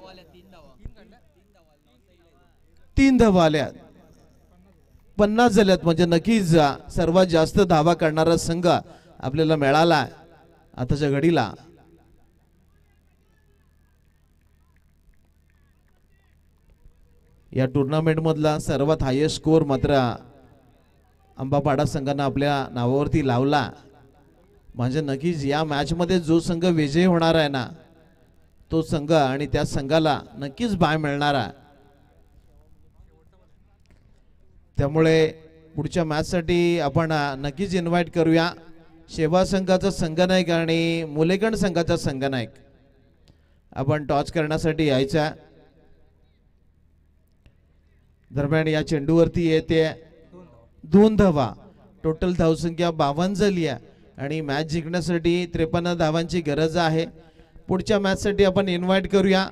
3 धावा आल्या. 50 झाल्यात म्हणजे नक्कीच सर्वात जास्त धावा करणारा संघ आपल्याला मिळाला आताच्या घडीला. या टुर्नामेंट मधला सर्वात हायेस्ट स्कोर मात्र अंबापाडा संघाने आपल्या नावावरती लावला. म्हणजे नक्कीच या मॅच मध्ये जो संघ विजयी होणार आहे ना, तो संघ आणि त्या संघाला नक्कीच बाय मिळणार आहे. त्यामुळे पुढच्या मॅच साठी आपण नक्कीच इन्व्हाइट करूया शेवा संघाचा संघनायक आणि मुलेकण संघाचा संघनायक. आपण टॉच करण्यासाठी यायचा. दरम्यान या चेंडूवरती येते 2 धावा. टोटल धावसंख्या 52 झाली आहे आणि मॅच जिंकण्यासाठी 53 धावांची गरज आहे. पुढच्या मॅच साठी आपण इन्व्हाइट करूया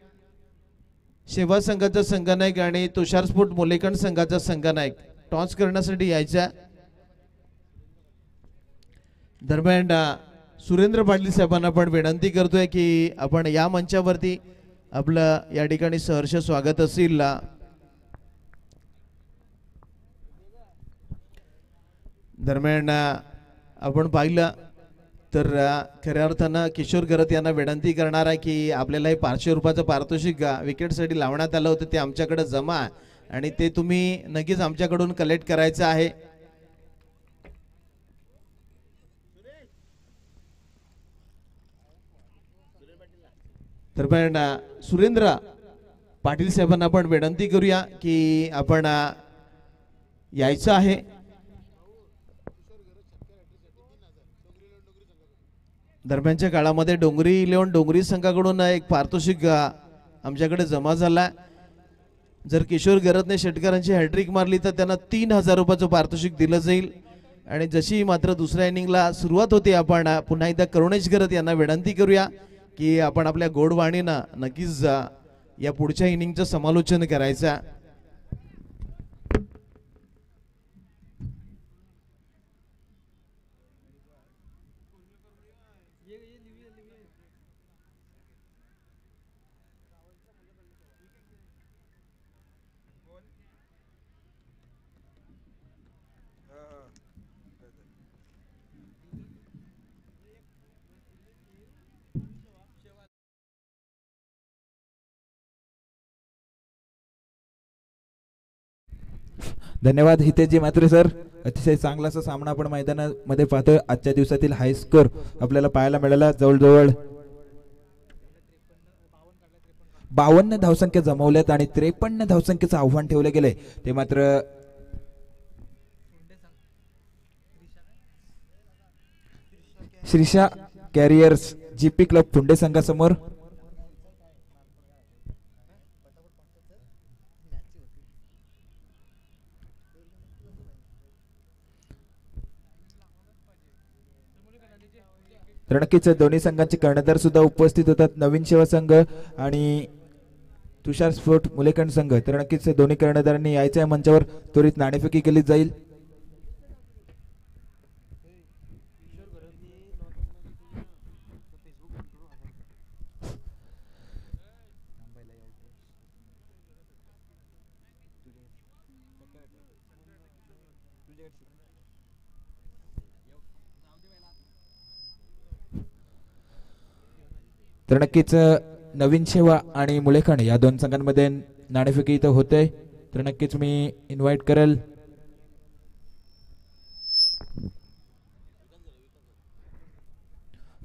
शेवा संघाचा संघनायक आणि तुषार स्पोर्ट मुलेकण संघाचा संघनायक. टॉस करण्यासाठी यायचा. दरम्यान सुरेंद्र पाटील साहेबांना आपण विनंती करतोय की आपण या मंचावरती आपलं या ठिकाणी सहर्ष स्वागत असेल. दरम्यान आपण पाहिलं तर खऱ्या अर्थानं किशोर गरत यांना विनंती करणार आहे की आपल्याला हे 500 रुपयाचं पारितोषिक विकेटसाठी लावण्यात आलं होतं ते आमच्याकडे जमा आणि ते तुम्ही नक्कीच आमच्याकडून कलेक्ट करायचं आहे. दरम्यान सुरेंद्र पाटील साहेबांना आपण विनंती करूया की आपण यायचं आहे. दरम्यानच्या काळामध्ये डोंगरी 11 डोंगरी संघाकडून एक पारितोषिक आमच्याकडे जमा झाला. जर किशोर गरतने षटकारांची हॅट्रिक मारली तर त्यांना 3000 रुपयाचं पारितोषिक दिलं जाईल. आणि जशी मात्र दुसऱ्या इनिंगला सुरुवात होते आपण पुन्हा एकदा करुणेश गरत यांना विनंती करूया की आपण आपल्या गोडवाणीनं नक्कीच या पुढच्या इनिंगचं समालोचन करायचं. धन्यवाद हितेशजी म्हात्रे सर. अतिशय चांगला असा सामना आपण मैदानामध्ये पाहतोय. आजच्या दिवसातील हाय स्कोर आपल्याला पाहायला मिळाला. जवळजवळ 52 धावसंख्या जमवल्यात आणि 53 धावसंख्येचं आव्हान ठेवले गेले. ते मात्र Shrisha carriers GP club Punde संघासमोर. तर नक्कीच दोन्ही संघांचे कर्णधार सुद्धा उपस्थित होतात. नवीन सेवा संघ आणि तुषार स्पोर्ट मुलेकण संघ. तर नक्कीच दोन्ही कर्णधारांनी यायच्या मंचावर. त्वरित नाणेफेकी केली जाईल. तर नक्कीच नवीन सेवा आणि मुलेखण या दोन संघांमध्ये नाणेफेकी इथं होते. तर नक्कीच मी इन्व्हाइट करेल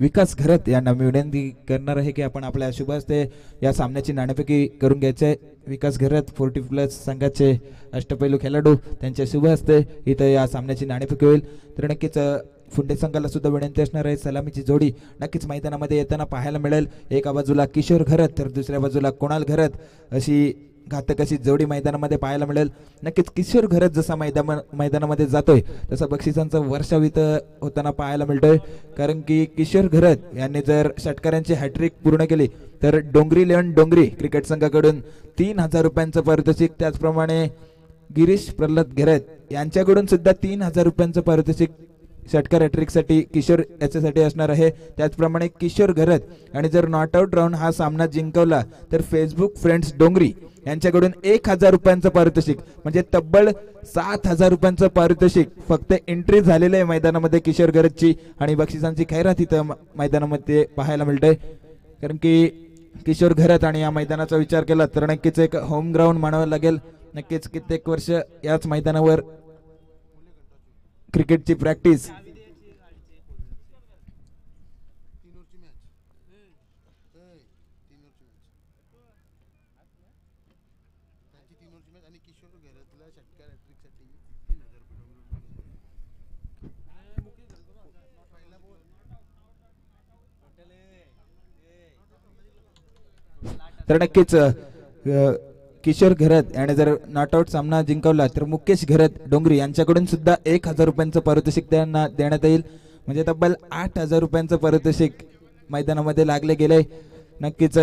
विकास घरत यांना मी विनंती करणार आहे की आपण आपल्या शुभ हस्ते या सामन्याची नाणेफेकी करून घ्यायचे. विकास घरत 40+ संघाचे अष्टपैलू खेळाडू त्यांच्या शुभ हस्ते इथं या सामन्याची नाणेफेकी होईल. तर नक्कीच फुंडे संघाला सुद्धा विनंती असणार आहे. सलामीची जोडी नक्कीच मैदानामध्ये येताना पाहायला मिळेल. एका बाजूला किशोर घरत तर दुसऱ्या बाजूला कुणाल घरत अशी घातक अशी जोडी मैदानामध्ये पाहायला मिळेल. नक्कीच किशोर घरत जसा मैदानामध्ये जातोय तसा बक्षिसांचं वर्षाव इथं होताना पाहायला मिळतोय. कारण की किशोर घरत यांनी जर षटकारांची हॅट्रिक पूर्ण केली तर डोंगरी लेवन डोंगरी क्रिकेट संघाकडून 3000 रुपयांचं पारितोषिक, त्याचप्रमाणे गिरीश प्रल्हाद घरत यांच्याकडून सुद्धा 3000 रुपयांचं पारितोषिक षटकार हॅट्रिकसाठी किशोर याच्यासाठी असणार आहे. त्याचप्रमाणे किशोर घरत आणि जर नॉट आउट राहून हा सामना जिंकवला तर फेसबुक फ्रेंड्स डोंगरी यांच्याकडून 1000 रुपयांचं पारितोषिक म्हणजे तब्बल 7000 रुपयांचं पारितोषिक फक्त एंट्री झालेलं आहे मैदानामध्ये किशोर घरतची. आणि बक्षिसांची खैरात इथं मैदानामध्ये पाहायला मिळतंय. कारण की किशोर घरत आणि या मैदानाचा विचार केला तर नक्कीच एक होम ग्राउंड मानावं लागेल. नक्कीच कित्येक वर्ष याच मैदानावर क्रिकेटची प्रॅक्टिस तर नक्कीच किशोर घरत याने जर नॉट आउट सामना जिंकवला तर मुकेश घरत डोंगरी यांच्याकडून सुद्धा 1000 रुपयांचं पारितोषिक त्यांना देण्यात येईल. म्हणजे तब्बल 8000 रुपयांचं पारितोषिक मैदानामध्ये लागले गेले. नक्कीच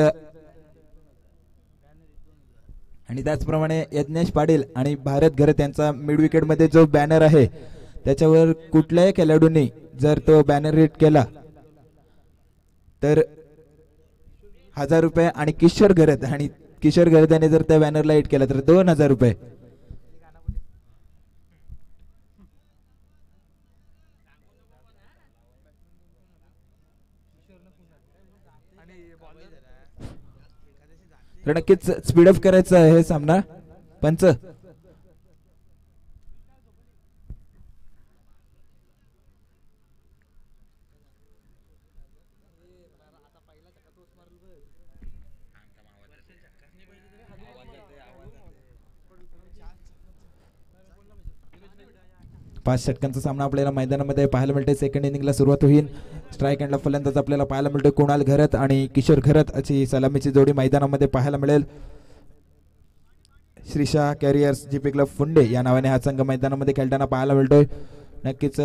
आणि त्याचप्रमाणे यज्ञेश पाटील आणि भारत घरत यांचा मिड विकेट मध्ये जो बॅनर आहे त्याच्यावर कुठल्याही खेळाडूंनी जर तो बॅनर हिट केला तर 1000 रुपये आणि किशोर घरत याने जर त्या बॅनरला हिट केला तर 2000 रुपये. तर नक्कीच स्पीडअप करायचं आहे सामना. पंच पाच षटकांचा सामना आपल्याला मैदानामध्ये पाहायला मिळते. सेकंड इनिंगला सुरुवात होईल. स्ट्राईक एंडला फलंदाज आपल्याला पाहायला मिळतो कुणाल घरत आणि किशोर घरत अशी सलामीची जोडी मैदानामध्ये पाहायला मिळेल. Shrisha carriers GP club Phunde या नावाने हा संघ मैदानामध्ये खेळताना पाहायला मिळतोय. नक्कीच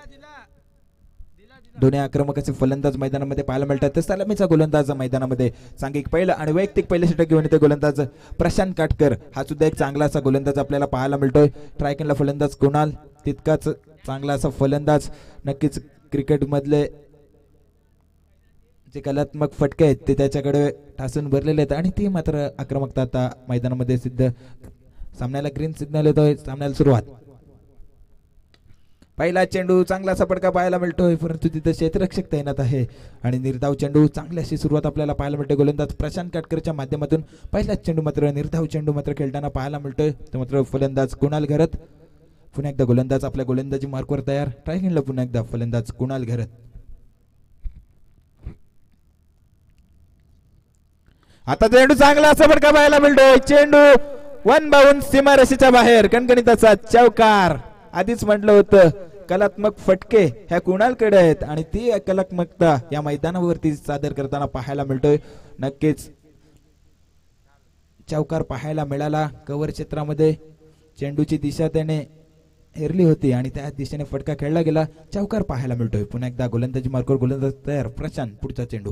दोन्ही आक्रमक असे फलंदाज मैदानामध्ये पाहायला मिळतात. तर सलामीचा गोलंदाज मैदानामध्ये सांघिक पहिलं आणि वैयक्तिक पहिले षटक घेऊन येते गोलंदाज प्रशांत काटकर. हा सुद्धा एक चांगला असा गोलंदाज आपल्याला पाहायला मिळतोय. स्ट्राईक एंडला फलंदाज कुणाल तितकाच चांगला असा फलंदाज. नक्कीच क्रिकेट मधले जे कलात्मक फटके आहेत ते त्याच्याकडे ठासून भरलेले आहेत आणि ती मात्र आक्रमकता आता मैदानामध्ये सिद्ध. सामन्याला ग्रीन सिग्नल येतोय. सामन्याला सुरुवात. पहिला चेंडू चांगला असा फटका पाहायला मिळतोय परंतु तिथे क्षेत्ररक्षक तैनात आहे आणि निर्धाव चेंडू चांगली अशी सुरुवात आपल्याला पाहायला मिळते. गोलंदाज प्रशांत काटकरच्या माध्यमातून पहिलाच चेंडू मात्र निर्धाव चेंडू मात्र खेळताना पाहायला मिळतोय. तर मात्र फलंदाज कुणाल घरत. पुन्हा एकदा गोलंदाज आपल्या गोलंदाजी मार्कवर तयार. ट्रायगनला पुन्हा एकदा फलंदाज कुणाल घरत. आता चेंडू चांगला असा फटका पाहायला मिळतोय. चेंडू वन बाउंड सीमारेषेच्या बाहेर. कणकणीताचा चौकार. आधीच म्हटलं होतं कलात्मक फटके ह्या कुणालकडे आहेत आणि ती कलात्मकता या मैदानावरती सादर करताना पाहायला मिळतोय. नक्कीच चौकार पाहायला मिळाला. कव्हर क्षेत्रामध्ये चेंडूची दिशा त्याने हेरली होती आणि त्या दिशेने फटका खेळला गेला. चौकार पाहायला मिळतोय. पुन्हा एकदा गोलंदाजी मार्कवर गोलंदाज तयार. प्रशांत पुढचा चेंडू.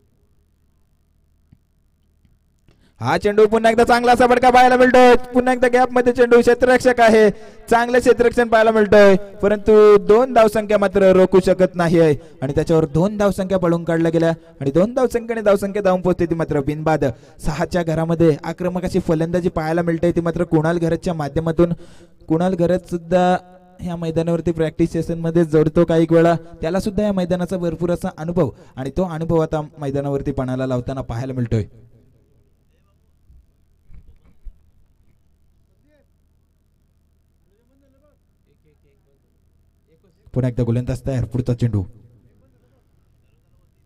हा चेंडू पुन्हा एकदा चांगला असा फटका पाहायला मिळतोय. पुन्हा एकदा गॅप मध्ये चेंडू. क्षेत्ररक्षक आहे. चांगले क्षेत्ररक्षण पाहायला मिळतोय परंतु 2 धावसंख्या मात्र रोखू शकत नाही आहे आणि त्याच्यावर 2 धावसंख्या पळून काढल्या गेल्या आणि 2 धावसंख्येने धावसंख्या धावून पोहोचते ती मात्र बिनबाद. 6च्या घरामध्ये आक्रमक अशी फलंदाजी पाहायला मिळते ती मात्र कुणाल घरतच्या माध्यमातून. कुणाल घरत सुद्धा ह्या मैदानावरती प्रॅक्टिस सेशन मध्ये जोडतो काही वेळा. त्याला सुद्धा या मैदानाचा भरपूर असा अनुभव आणि तो अनुभव आता मैदानावरती पणाला लावताना पाहायला मिळतोय. पुन्हा एकदा गोलंदाज तयार. पुढचा चेंडू.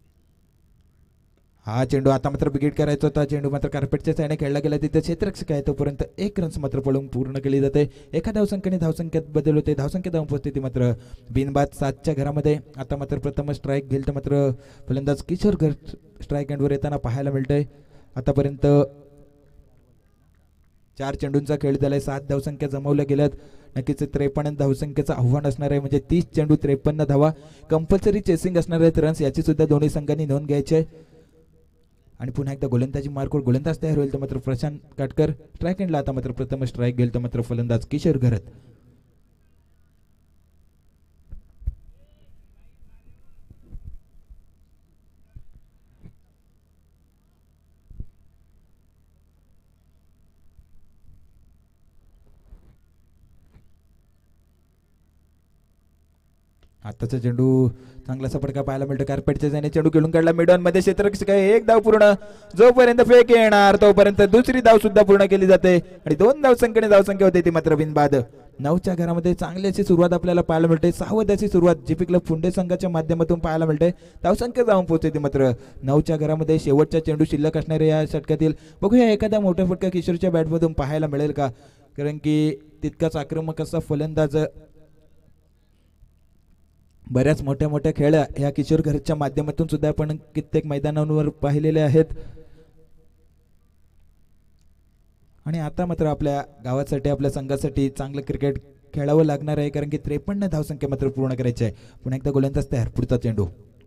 हा चेंडू आता मात्र बिगिट करायचा होता. चेंडू मात्र कार्पेटच्या साईडने खेळला गेला. तिथे क्षेत्ररक्षक आहे तोपर्यंत 1 रन्स मात्र पळून पूर्ण केली जाते. एका धावसंख्येने धावसंख्येत बदल होते. धावसंख्येत उपस्थिती मात्र बिनबाद 7च्या घरामध्ये. आता मात्र प्रथम स्ट्राईक घेईल तर मात्र फलंदाज किशोर घर स्ट्राईक एंडवर येताना पाहायला मिळतंय. आतापर्यंत 4 चेंडूंचा खेळ झालाय. 7 धावसंख्या जमवल्या गेल्यात. नक्कीच 53 धावसंख्येचं आव्हान असणार आहे. म्हणजे 30 चेंडू 53 धावा. कंपल्सरी चेसिंग असणार आहेत. रन्स याची सुद्धा दोन्ही संघांनी नोंद घ्यायची आहे. आणि पुन्हा एकदा गोलंदाजी मार्कवर गोलंदाज तयार होईल तर मात्र प्रशांत काटकर स्ट्राईक एंडला. आता मात्र प्रथम स्ट्राईक घेईल तर मात्र फलंदाज किशोर घरत. आताचा चेंडू चांगलासा फटका पाहायला मिळतो. कार्पेटच्या जाणे चेंडू खेळून काढला. मिडॉन मध्ये क्षेत्ररक्षक आहे. 1 धाव पूर्ण. जोपर्यंत फेक येणार तोपर्यंत दुसरी धाव सुद्धा पूर्ण केली जाते आणि 2 धावसंख्येने धावसंख्या होते ती मात्र बिनबाद. 9च्या घरामध्ये चांगली अशी सुरुवात आपल्याला पाहायला मिळते. 6 अशी सुरुवात जीपी क्लब फुंडे संघाच्या माध्यमातून पाहायला मिळते. धावसंख्या जाऊन पोहोचते ती मात्र 9च्या घरामध्ये. शेवटचा चेंडू शिल्लक असणारे या षटकातील. बघूया एखादा मोठा फटका किशोरच्या बॅटमधून पाहायला मिळेल का, कारण की तितकाच आक्रमक असा फलंदाज बऱ्याच मोठ्या मोठ्या खेळ ह्या किशोर घरच्या माध्यमातून सुद्धा आपण कित्येक मैदानांवर पाहिलेले आहेत. आणि आता मात्र आपल्या गावासाठी आपल्या संघासाठी चांगलं क्रिकेट खेळावं लागणार आहे, कारण की 53 धावसंख्या मात्र पूर्ण करायची आहे. पुन्हा एकदा गोलंदाज तयार. पुढचा चेंडू.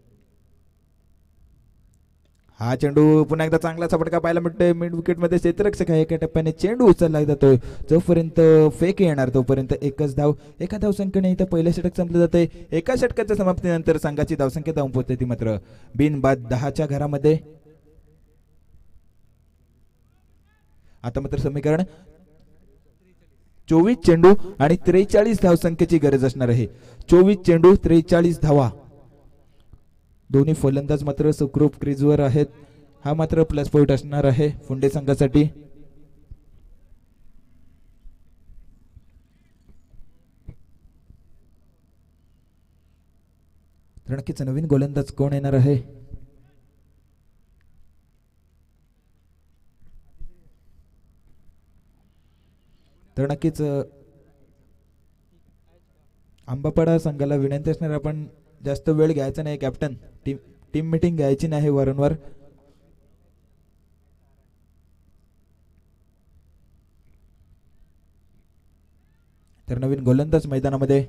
हा चेंडू पुन्हा एकदा चांगलाचा फटका पाहायला मिळतोय. मिड विकेट मध्ये क्षेत्ररक्षक आहे. एका टप्प्याने चेंडू उचलला जातोय. जोपर्यंत फेक येणार तोपर्यंत 1च धाव. एका धावसंख्येने इथं पहिलं षटक संपलं जाते. एका षटकाच्या समाप्तीनंतर संघाची धावसंख्या धावून पोहोचते ती मात्र बिनबाद 10च्या घरामध्ये. आता मात्र समीकरण 24 चेंडू आणि 43 धावसंख्येची गरज असणार आहे. 24 चेंडू 43 धावा. दोन्ही फलंदाज मात्र सुखरूप क्रीजवर आहेत. हा मात्र प्लस पॉइंट असणार आहे फुंडे संघासाठी. तर नक्कीच नवीन गोलंदाज कोण येणार आहे. तर नक्कीच आंबापाडा संघाला विनंती असणार, आपण जास्त वेळ घ्यायचा नाही. कॅप्टन टीम मीटिंग घ्यायची नाही वारंवार. तर नवीन गोलंदाज मैदानामध्ये.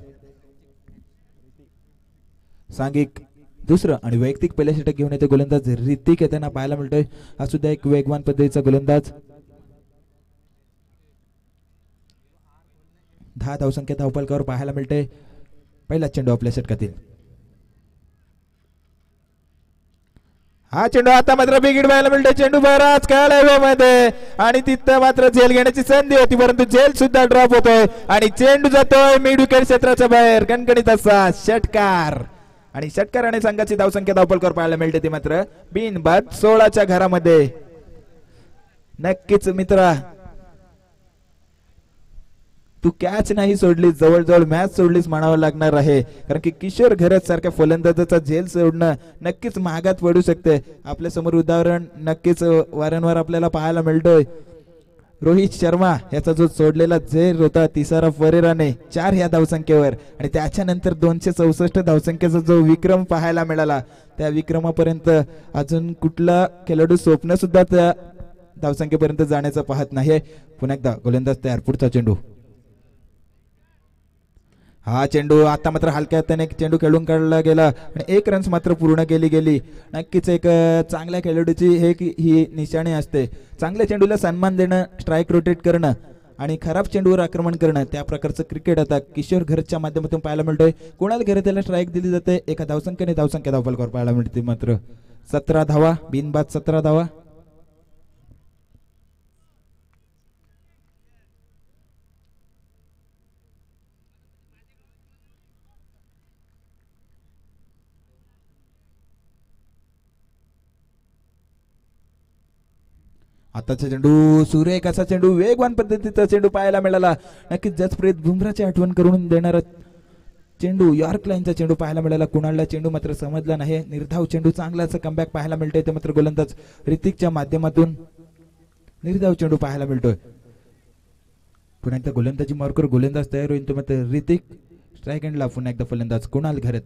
सांघिक दुसरं आणि वैयक्तिक पहिल्या षटक घेऊन येते गोलंदाज ऋतिक येताना पाहायला मिळतोय. हा सुद्धा एक वेगवान पद्धतीचा गोलंदाज. 10 धावसंख्या धावफलकावर पाहायला मिळते. पहिला चेंडू आपल्या षटकातील. हा चेंडू आता मात्र बिगिट पाहायला मिळते. चेंडू बराच काळ मध्ये आणि तिथं मात्र झेल घेण्याची संधी होती, परंतु झेल सुद्धा ड्रॉप होतोय आणि चेंडू जातोय मिड विकेट क्षेत्राच्या बाहेर. कणकणीत असा षटकार आणि षटकाराने संघाची धावसंख्या धावफलकावर पाहायला मिळते ती मात्र बिनबाद 16च्या घरामध्ये. नक्कीच मित्रा, तू कॅच नाही सोडलीस, जवळजवळ मॅच सोडलीस म्हणावं लागणार आहे, कारण की किशोर घरत सारख्या फलंदाजाचा झेल सोडणं नक्कीच महागात पडू शकते. आपल्या समोर उदाहरण नक्कीच वारंवार आपल्याला पाहायला मिळतोय. रोहित शर्मा याचा जो सोडलेला झेल होता तिसारा फरेराने 4 ह्या धावसंख्येवर, आणि त्याच्यानंतर 264 धावसंख्येचा जो विक्रम पाहायला मिळाला, त्या विक्रमापर्यंत अजून कुठला खेळाडू स्वप्न सुद्धा त्या धावसंख्येपर्यंत जाण्याचं पाहत नाही. पुन्हा एकदा गोलंदाज तयार. पुढचा चेंडू. हा चेंडू आता मात्र हलक्या हाताने चेंडू खेळून काढला गेला आणि 1 रन्स मात्र पूर्ण केली गेली. नक्कीच एक चांगल्या खेळाडूची ही निशाणी असते. चांगल्या चेंडूला सन्मान देणं, स्ट्राईक रोटेट करणं आणि खराब चेंडूवर आक्रमण करणं, त्या प्रकारचं क्रिकेट आता किशोर घरच्या माध्यमातून पाहायला मिळतोय. कोणाला घरी त्याला स्ट्राईक दिली जाते. एका धावसंख्येने धावसंख्या धावफलकावर पाहायला मिळते मात्र 17 धावा. बिनबाद 17 धावा. आताचा चेंडू सूर्यकाचा चेंडू, वेगवान पद्धतीचा चेंडू पाहायला मिळाला. नक्कीच जसप्रीत बुमराची आठवण करून देणारा चेंडू यॉर्क लाईनचा चेंडू पाहायला मिळाला. कुणालला चेंडू मात्र समजला नाही. निर्धाव चेंडू चांगलाच कमबॅक पाहायला मिळतोय. ते मात्र गोलंदाज ऋतिकच्या माध्यमातून निर्धाव चेंडू पाहायला मिळतोय. पुन्हा एकदा गोलंदाजी मार्कर गोलंदाज तयार होईल. तो मात्र ऋतिक स्ट्राईक एंडला पुन्हा एकदा फलंदाज कुणाल घरत.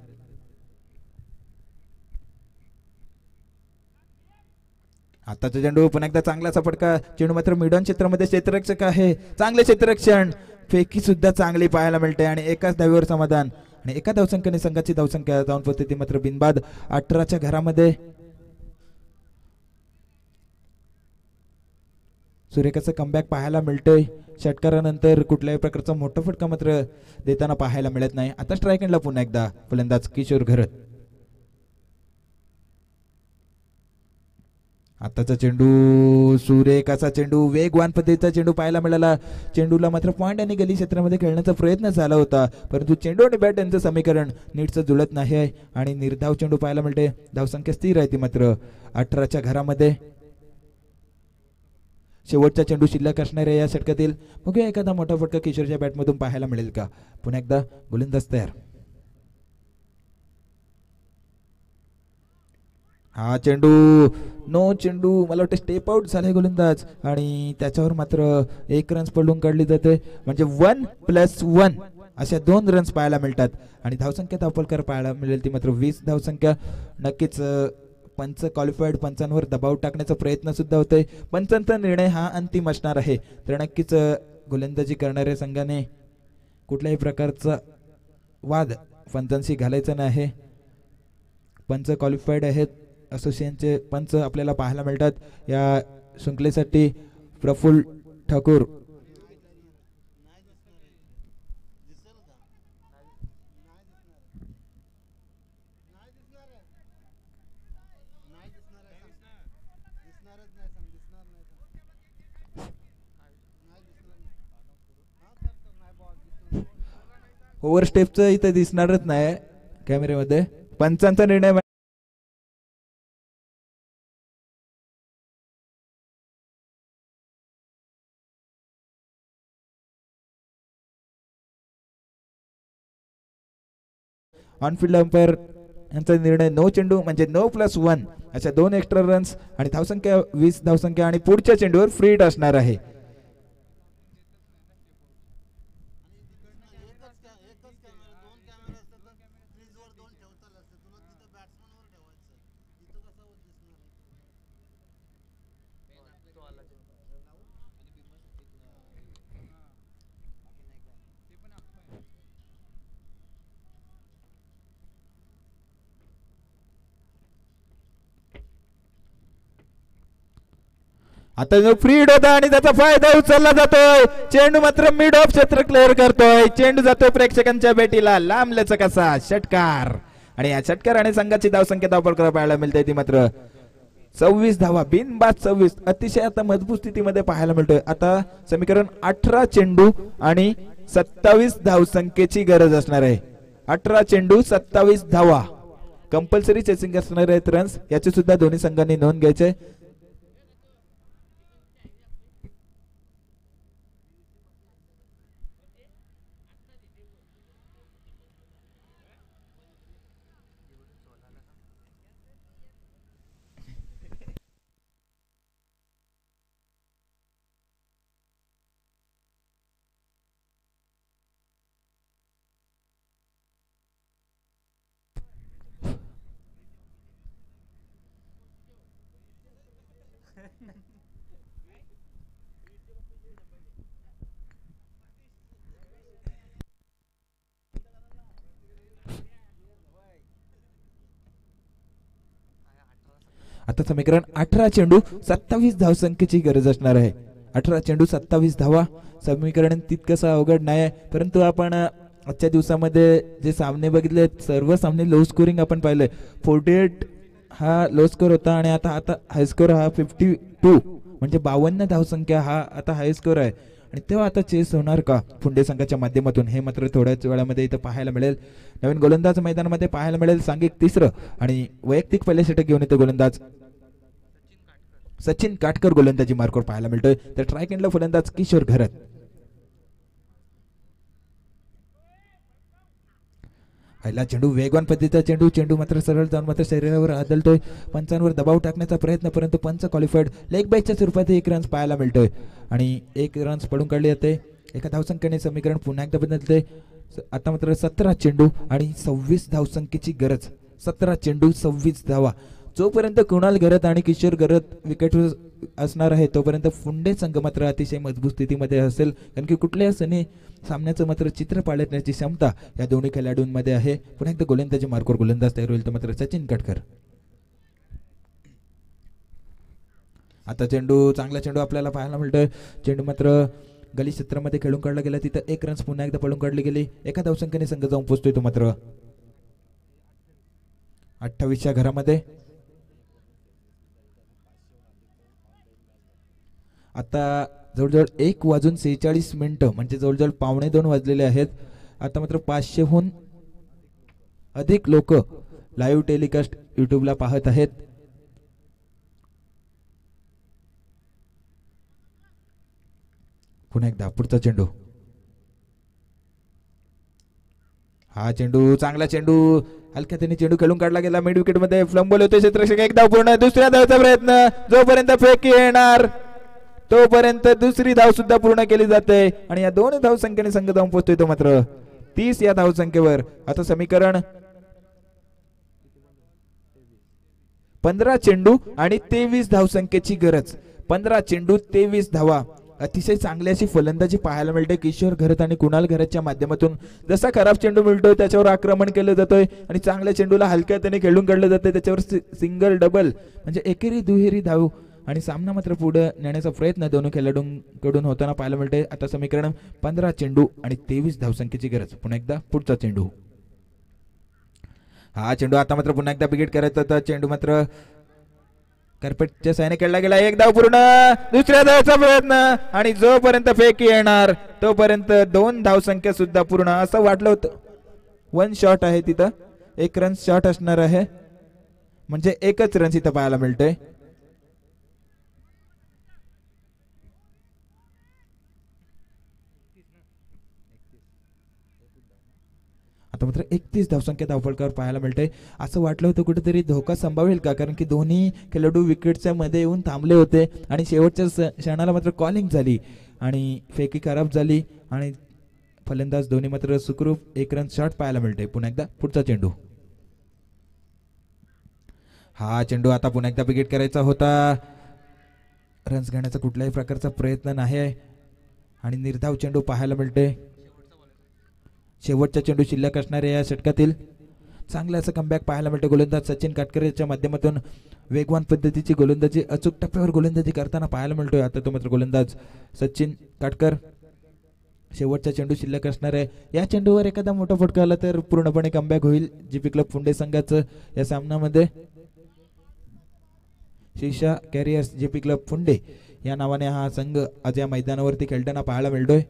आताचा चेंडू पुन्हा एकदा चांगलाचा फटका. चेंडू मात्र मिडॉन क्षेत्रामध्ये क्षेत्ररक्षक आहे. चांगले क्षेत्ररक्षण. फेकी सुद्धा चांगली पाहायला मिळते आणि एकाच धावीवर समाधान आणि एका धावसंख्येने संघाची धावसंख्या जाऊन पोहोचते ती मात्र बिनबाद 18च्या घरामध्ये. सुरेखाचं कमबॅक पाहायला मिळतोय. षटकारानंतर कुठल्याही प्रकारचा मोठा फटका मात्र देताना पाहायला मिळत नाही. आता स्ट्राईक एंडला पुन्हा एकदा फलंदाज किशोर घरत. आताचा चेंडू सुरेखाचा चेंडू वेगवान पद्धतीचा चेंडू पाहायला मिळाला. चेंडूला मात्र पॉइंट आणि गली क्षेत्रामध्ये खेळण्याचा प्रयत्न झाला होता परंतु चेंडू आणि बॅट यांचं समीकरण नीटचं जुळत नाही आहे आणि निर्धाव चेंडू पाहायला मिळते. धावसंख्या स्थिर आहे ती मात्र 18च्या घरामध्ये. शेवटचा चेंडू शिल्लक असणार आहे या षटकातील. बघूया एखादा मोठा फटका किशोरच्या बॅटमधून पाहायला मिळेल का. पुन्हा एकदा गोलंदाज तयार. हा चेंडू नो चेंडू मला वाटतं स्टेप आउट झाले गोलंदाज आणि त्याच्यावर मात्र 1 रन्स पडून काढली जाते. म्हणजे 1+1 अशा 2 रन्स पाहायला मिळतात आणि धावसंख्या धावपलकर पाहायला मिळेल ती मात्र 20 धावसंख्या. नक्कीच पंच क्वालिफाईड पंचांवर दबाव टाकण्याचा प्रयत्न सुद्धा होतोय. पंचांचा निर्णय हा अंतिम असणार आहे तर नक्कीच गोलंदाजी करणाऱ्या संघाने कुठल्याही प्रकारचा वाद पंचांशी घालायचा नाही. पंच क्वालिफाईड आहेत. असोसिएशनचे पंच आपल्याला पाहायला मिळतात या शृंखलेसाठी. प्रफुल्ल ठाकूर, ओव्हर स्टेपचं इथं दिसणारच नाही कॅमेऱ्यामध्ये. पंचांचा निर्णय ऑनफिल्ड अंपायर यांचा निर्णय. नो चेंडू म्हणजे No+1 अशा 2 एक्स्ट्रा रन्स आणि धावसंख्या 20 धावसंख्या आणि पुढच्या चेंडूवर फ्री हिट असणार आहे. आता जो फ्री हिट होता आणि त्याचा फायदा उचलला जातोय. चेंडू मात्र मिड ऑफ क्षेत्र क्लिअर करतोय. चेंडू जातोय प्रेक्षकांच्या भेटीला. लांब लचक असा षटकार आणि या षटकाराने संघाची धावसंख्या धावपळ पाहायला मिळते ती मात्र 26 धावा. बिनबाद 26. अतिशय आता मजबूत स्थितीमध्ये पाहायला मिळतोय. आता समीकरण 18 चेंडू आणि 27 धावसंख्येची गरज असणार आहे. 18 चेंडू 27 धावा. कंपल्सरी चेसिंग असणार आहेत रन्स. याची सुद्धा दोन्ही संघांनी नोंद घ्यायचे. आता समीकरण 18 चेंडू 27 धावसंख्येची गरज असणार आहे. 18 चेंडू 27 धावा. समीकरण तितकंसं अवघड नाही परंतु आपण आजच्या दिवसामध्ये जे सामने बघितले सर्व सामने लो स्कोरिंग आपण पाहिले. 48 हा लो स्कोर होता आणि आता हाय स्कोर हा 52 म्हणजे 52 धावसंख्या हा आता हाय स्कोर आहे. आणि तेव्हा आता चेस होणार का फुंडे संघाच्या माध्यमातून हे मात्र थोड्याच वेळामध्ये इथं पाहायला मिळेल. नवीन गोलंदाज मैदानामध्ये पाहायला मिळेल. सांघिक 3रं आणि वैयक्तिक पहिल्या षटक घेऊन येतो गोलंदाज सचिन काटकर. गोलंदाजी मार्कवर पाहायला मिळतोय. तर ट्राय एंडला फलंदाज किशोर घरत. पहिला चेंडू वेगवान पद्धतीचा चेंडू, चेंडू मात्र सरळ जाऊन मात्र शरीरावर आदळतोय. पंचांवर दबाव टाकण्याचा प्रयत्न, परंतु पंच क्वालिफाईड. लेग बॅकच्या स्वरूपात 1 रन्स पाहायला मिळतोय आणि 1 रन्स पडून काढली जाते. एका धावसंख्येने समीकरण पुन्हा एकदा बदलते. आता मात्र 17 चेंडू आणि 26 धावसंख्येची गरज. 17 चेंडू 26 धावा. जोपर्यंत कुणाल घरत आणि किशोर घरत विकेटवर असणार आहे तोपर्यंत फुंडे संघ मात्र अतिशय मजबूत स्थितीमध्ये असेल, कारण की कुठल्याही सनी सामन्याचं मात्र चित्र पाळण्याची क्षमता या दोन्ही खेळाडूंमध्ये आहे. पुन्हा एकदा गोलंदाजी मार्कवर गोलंदाज तयार होईल तर मात्र सचिन कटकर. आता चेंडू, चांगला चेंडू आपल्याला पाहायला मिळतोय. चेंडू मात्र गली क्षेत्रामध्ये खेळून काढला गेला. तिथं 1 रन्स पुन्हा एकदा पळून काढली गेली. एका धावसंख्येने संघ जाऊन पोहोचतोय तो मात्र 28च्या घरामध्ये. आता जवळजवळ 1:46 म्हणजे जवळजवळ 1:45 वाजलेले आहेत. आता मात्र 500हून अधिक लोक लाईव्ह टेलिकास्ट युट्यूबला पाहत आहेत. पुन्हा एकदा पुढचा चेंडू. हा चेंडू, चांगला चेंडू, हलक्या त्याने चेंडू खेळून काढला गेला. मिड विकेट मध्ये फ्लंबॉल होते. क्षेत्ररक्षक एक धाव पूर्ण. दुसऱ्या धावचा प्रयत्न, जोपर्यंत फेकी येणार तोपर्यंत दुसरी धाव सुद्धा पूर्ण केली जाते आणि या 2 धावसंख्येने संघ जाऊन पोहोचतोय तो मात्र 30 या धावसंख्येवर. आता समीकरण 15 चेंडू आणि 23 धावसंख्येची गरज. 15 चेंडू 23 धावा. अतिशय चांगली अशी फलंदाजी पाहायला मिळते किशोर घरत आणि कुणाल घरतच्या माध्यमातून. जसा खराब चेंडू मिळतोय त्याच्यावर आक्रमण केलं जातोय आणि चांगल्या चेंडूला हलक्या त्याने खेळून काढलं जाते. त्याच्यावर सिंगल डबल म्हणजे एकेरी दुहेरी धाव आणि सामना मात्र पुढे नेण्याचा प्रयत्न दोन्ही खेळाडूंकडून होताना पाहायला मिळते. आता समीकरण 15 चेंडू आणि 23 धावसंख्येची गरज. पुन्हा एकदा पुढचा चेंडू. हा चेंडू आता मात्र पुन्हा एकदा बिगेट करायचा होता. चेंडू मात्र कार्पेटच्या साहाय्याने खेळला गेला. 1 धाव पूर्ण. दुसऱ्या धावचा प्रयत्न आणि जोपर्यंत फेकी येणार तोपर्यंत 2 धावसंख्या सुद्धा पूर्ण. असं वाटलं होतं 1 शॉट आहे तिथं, 1 रन शॉट असणार आहे म्हणजे 1च रन इथं पाहायला मिळतोय. आता मात्र 31 धावसंख्या धावफलकावर पाहायला मिळते. असं वाटलं होतं कुठेतरी धोका संभावेल का, कारण की दोन्ही खेळाडू विकेटच्या मध्ये येऊन थांबले होते आणि शेवटच्या क्षणाला मात्र कॉलिंग झाली आणि फेकी खराब झाली आणि फलंदाज दोन्ही मात्र सुखरूप 1 रन शॉट पाहायला मिळते. पुन्हा एकदा पुढचा चेंडू. हा चेंडू आता पुन्हा एकदा विकेट करायचा होता. रन्स घेण्याचा कुठल्याही प्रकारचा प्रयत्न नाही आहे आणि निर्धाव चेंडू पाहायला मिळते. शेवटचा चेंडू शिल्लक असणाऱ्या या षटकातील चांगलं असं कमबॅक पाहायला मिळते. गोलंदाज सचिन काटकर याच्या माध्यमातून वेगवान पद्धतीची गोलंदाजी, अचूक टप्प्यावर गोलंदाजी करताना पाहायला मिळतोय. आता तो मात्र गोलंदाज सचिन काटकर. शेवटचा चेंडू शिल्लक असणार आहे. या चेंडूवर एखादा मोठा फटका आला तर पूर्णपणे कमबॅक होईल जीपी क्लब फुंडे संघाचं या सामन्यामध्ये. Shirsha carriers JP club Phunde या नावाने हा संघ आज या मैदानावरती खेळताना पाहायला मिळतोय.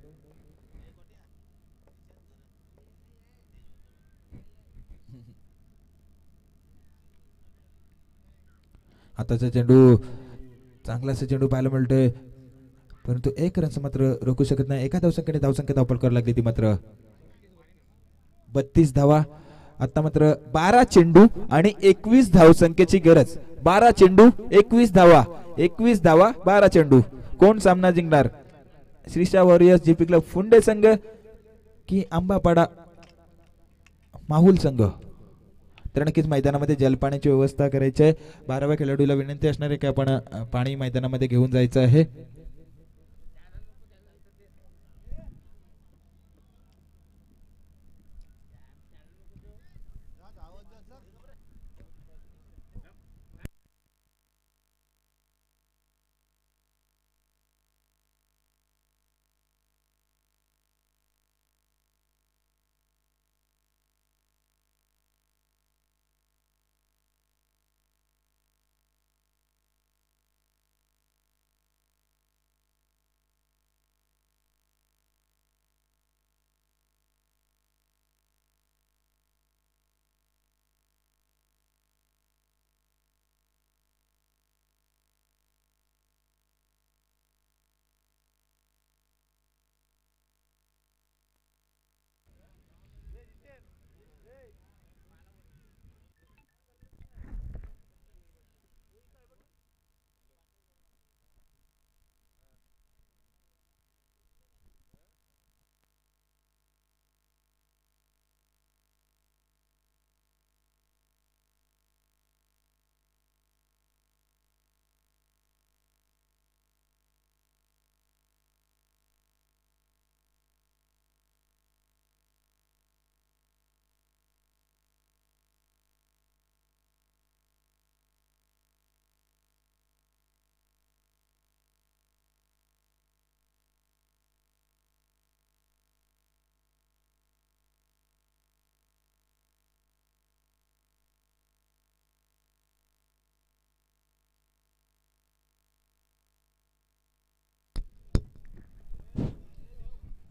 आताचा चेंडू, चांगला असा चेंडू पाहायला मिळतोय परंतु 1 रन मात्र रोखू शकत नाही. एका धावसंख्येने धावसंख्या धावपळ करावी लागली ती मात्र 32 धावा. आता मात्र 12 चेंडू आणि 21 धावसंख्येची गरज. 12 चेंडू 21 धावा. 21 धावा 12 चेंडू. कोण सामना जिंकणार? Shrisha warriors JP club Phunde संघ की आंबापाडा माहुल संघ? तर नक्कीच मैदानामध्ये जलपाण्याची व्यवस्था करायची आहे. 12व्या खेळाडूला विनंती असणार आहे की आपण पाणी मैदानामध्ये घेऊन जायचं आहे.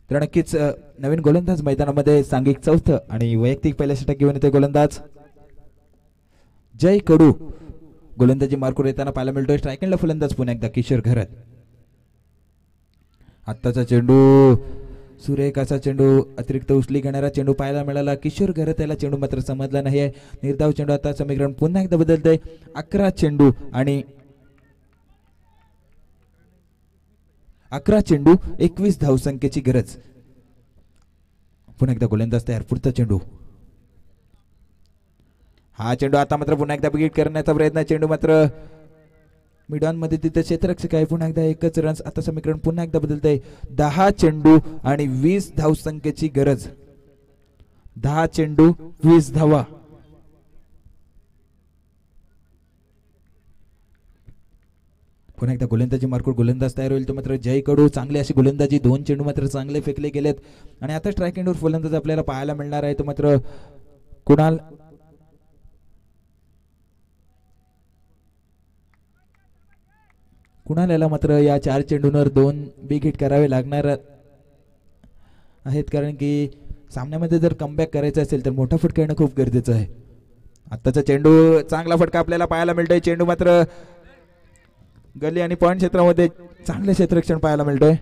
तर नक्कीच नवीन गोलंदाज मैदानामध्ये सांघिक चौथं आणि वैयक्तिक पहिल्या षटक घेऊन येते गोलंदाज जय कडू. गोलंदाजी मार्कवर येताना पाहायला मिळतोय. स्ट्रायकला फलंदाज पुन्हा एकदा किशोर घरत. आत्ताचा चेंडू सुरेख असा चेंडू अतिरिक्त उचली घेणारा चेंडू पाहायला मिळाला. किशोर घरत याला चेंडू मात्र समजला नाही आहे. निर्धाव चेंडू आता समीकरण पुन्हा एकदा बदलतंय. 11 चेंडू आणि 11 चेंडू 21 धावसंख्येची गरज. पुन्हा एकदा गोलंदाज तयार. पुढचा चेंडू. हा चेंडू आता मात्र पुन्हा एकदा बिगिट करण्याचा प्रयत्न. चेंडू मात्र मिडॉन मध्ये तिथे क्षेत्ररक्षक आहे. पुन्हा एकदा एकच रन्स. आता समीकरण पुन्हा एकदा बदलतंय. 10 चेंडू आणि 20 धावसंख्येची गरज. 10 चेंडू 20 धावा. पुन्हा एकदा गोलंदाजी मार्कवर गोलंदाज तयार होईल. तो मात्र जय कडू. चांगली अशी गोलंदाजी. 2 चेंडू मात्र चांगले फेकले गेलेत आणि आता स्ट्राईक एंडवर फलंदाज आपल्याला पाहायला मिळणार आहे. तो मात्र कुणाल याला मात्र या 4 चेंडूंवर 2 बिग हिट करावे लागणार आहेत, कारण की सामन्यामध्ये जर कमबॅक करायचं असेल तर मोठा फटका येणं खूप गरजेचं आहे. आत्ताचा चेंडू चांगला फटका आपल्याला पाहायला मिळतोय. चेंडू मात्र गली आणि पॉइंट क्षेत्रामध्ये चांगले क्षेत्ररक्षण पाहायला मिळतोय.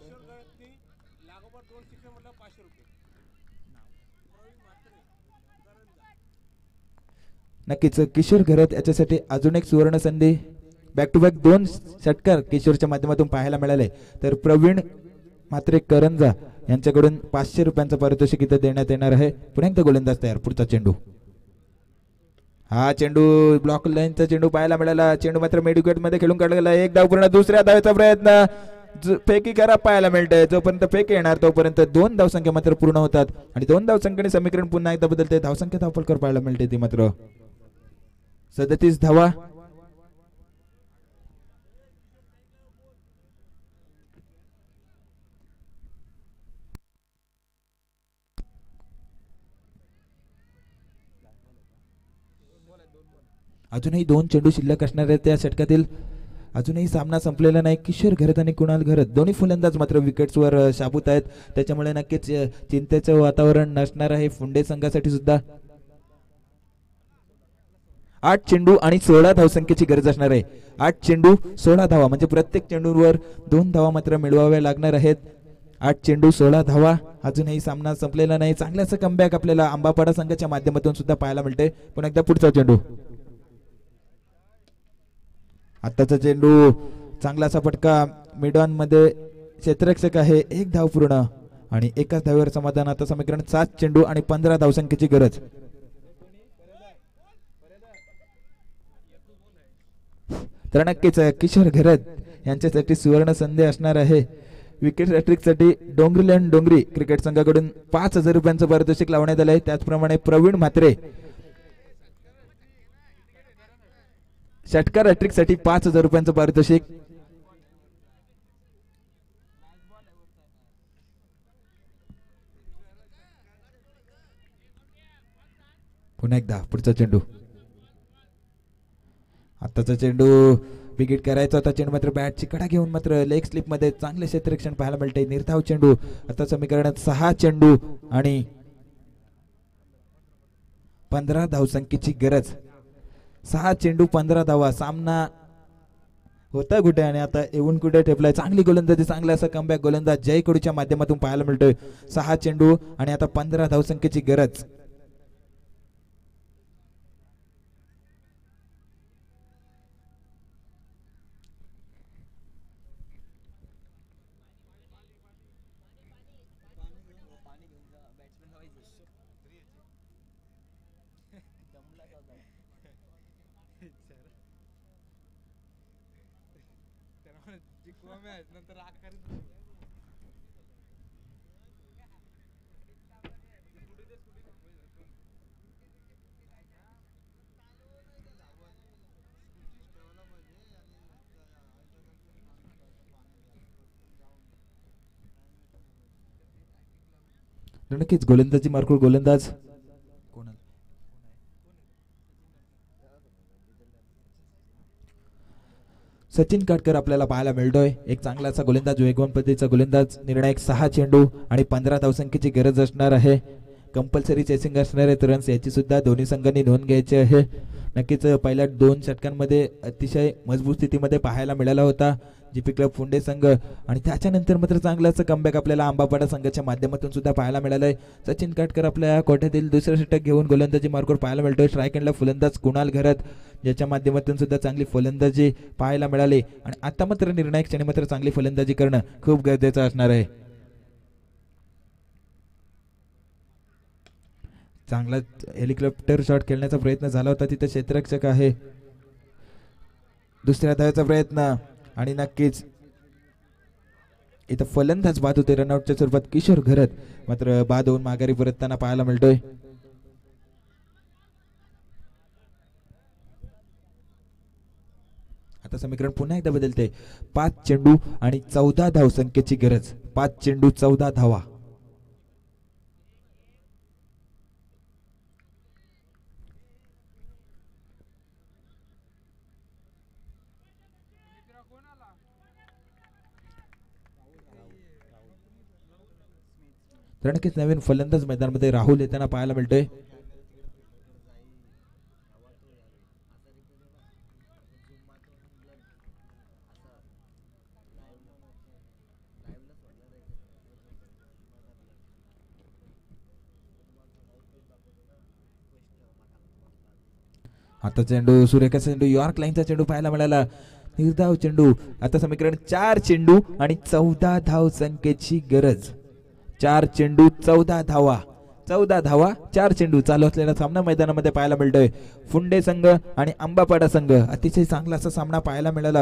नक्कीच किशोर घरत याच्यासाठी अजून एक सुवर्ण संधी. बॅक टू बॅक 2 षटकार किशोरच्या माध्यमातून पाहायला मिळाले. तर प्रवीण मात्रे करंजा यांच्याकडून 500 रुपयांचं पारितोषिक इथं देण्यात येणार आहे. पुन्हा एकदा गोलंदाज तयार. पुढचा चेंडू. हा चेंडू ब्लॉक लाईनचा चेंडू पाहायला मिळाला. चेंडू मात्र मिड विकेट मध्ये खेळून काढला गेला. एक धाव पूर्ण. दुसऱ्या धावेचा प्रयत्न. फेकी करा पाहायला मिळतंय. जोपर्यंत फेक येणार तोपर्यंत 2 धावसंख्या मात्र पूर्ण होतात आणि 2 धावसंख्येने समीकरण पुन्हा एकदा बदलते. धावसंख्या धावफलकर पाहायला मिळते ती मात्र 37 धावा. अजूनही 2 चेंडू शिल्लक असणार आहेत त्या षटकातील. अजूनही सामना संपलेला नाही. किशोर घरत आणि कुणाल घरत दोन्ही फलंदाज मात्र विकेट्सवर शाबूत आहेत. त्याच्यामुळे नक्कीच चिंतेचं वातावरण नसणार आहे फुंडे संघासाठी सुद्धा. 8 चेंडू आणि 16 धावसंख्येची गरज असणार आहे. 8 चेंडू 16 धावा म्हणजे प्रत्येक चेंडूवर 2 धावा मात्र मिळवाव्या लागणार आहेत. 8 चेंडू 16 धावा. अजूनही सामना संपलेला नाही. चांगल्याचं कमबॅक आपल्याला आंबापाडा संघाच्या माध्यमातून सुद्धा पाहायला मिळते. पुन्हा एकदा पुढचा चेंडू. आत्ताचा चेंडू चांगला असा फटका. मिडॉन मध्ये क्षेत्ररक्षक आहे. 1 धाव पूर्ण आणि एकाच धावेवर समाधान. आता समीकरण 7 चेंडू आणि 15 धावसंख्येची गरज. तर नक्कीच किशोर घरत यांच्यासाठी सुवर्ण संधी असणार आहे. विकेट हॅट्रिक साठी डोंगरीलँड डोंगरी क्रिकेट संघाकडून 5000 रुपयांचं पारितोषिक लावण्यात आलं आहे. त्याचप्रमाणे प्रवीण म्हात्रे षटकार हॅट्रिक साठी 5000 रुपयांचं पारितोषिक. पुन्हा एकदा पुढचा चेंडू. आताचा चेंडू विकेट करायचा होता. चेंडू मात्र बॅटची कडा घेऊन मात्र लेग स्लिप मध्ये चांगले क्षेत्ररक्षण पाहायला मिळते. निर्धाव चेंडू. आता समीकरणात 6 चेंडू आणि 15 धावसंख्येची गरज. 6 चेंडू 15 धावा. सामना होता कुठे आणि आता येऊन कुठे ठेपलाय. चांगली गोलंदाजी. चांगला असा कमबॅक गोलंदाज जय कडूच्या माध्यमातून पाहायला मिळतोय. 6 चेंडू आणि आता 15 धावसंख्येची गरज. नक्कीच गोलंदाजी मार्कवर गोलंदाज सचिन काटकर आपल्याला पाहायला मिळतोय. एक चांगला असा गोलंदाज, वेगवान पद्धतीचा गोलंदाज. निर्णायक 6 चेंडू आणि 15 धावसंख्येची गरज असणार आहे. कंपल्सरी चेसिंग असणार आहे. रन्स याची सुद्धा दोन्ही संघांनी नोंद घ्यायची आहे. नक्कीच पहिल्या 2 षटकांमध्ये अतिशय मजबूत स्थितीमध्ये पाहायला मिळाला होता जीपी क्लब फुंडे संघ, आणि त्याच्यानंतर मात्र चांगलं असं कमबॅक आपल्याला आंबापाडा संघाच्या माध्यमातून सुद्धा पाहायला मिळालंय. सचिन काटकर आपल्या कोट्यातील दुसरं षटक घेऊन गोलंदाजी मार्गावर पाहायला मिळतोय. स्ट्राईक एंडला फलंदाज कुणाल घरत, ज्याच्या माध्यमातून सुद्धा चांगली फलंदाजी पाहायला मिळाली. आणि आता मात्र निर्णायक क्षणी मात्र चांगली फलंदाजी करणं खूप गरजेचं असणार आहे. चांगला हेलिकॉप्टर शॉट खेळण्याचा प्रयत्न झाला होता, तिथे क्षेत्ररक्षक आहे. दुसऱ्या धावाचा प्रयत्न आणि नक्कीच इथं फलंदाज बाद होते. रनआउटच्या स्वरूपात किशोर घरत मात्र बाद होऊन माघारी परतताना पाहायला मिळतोय. आता समीकरण पुन्हा एकदा बदलते. 5 चेंडू आणि 14 धावसंख्येची गरज. 5 चेंडू 14 धावा. तर नक्कीच नवीन फलंदाज मैदानामध्ये राहुल येताना पाहायला मिळतोय. आता चेंडू सुरेखा चेंडू, यॉर्क लाईनचा चेंडू पाहायला मिळाला. निर्धाव चेंडू. आता समीकरण 4 चेंडू आणि 14 धाव संख्येची गरज. 4 चेंडू 14 धावा. 14 धावा 4 चेंडू चालू असलेला सामना मैदानामध्ये पाहायला मिळतोय. फुंडे संघ आणि आंबापाडा संघ, अतिशय चांगला असा सामना पाहायला मिळाला.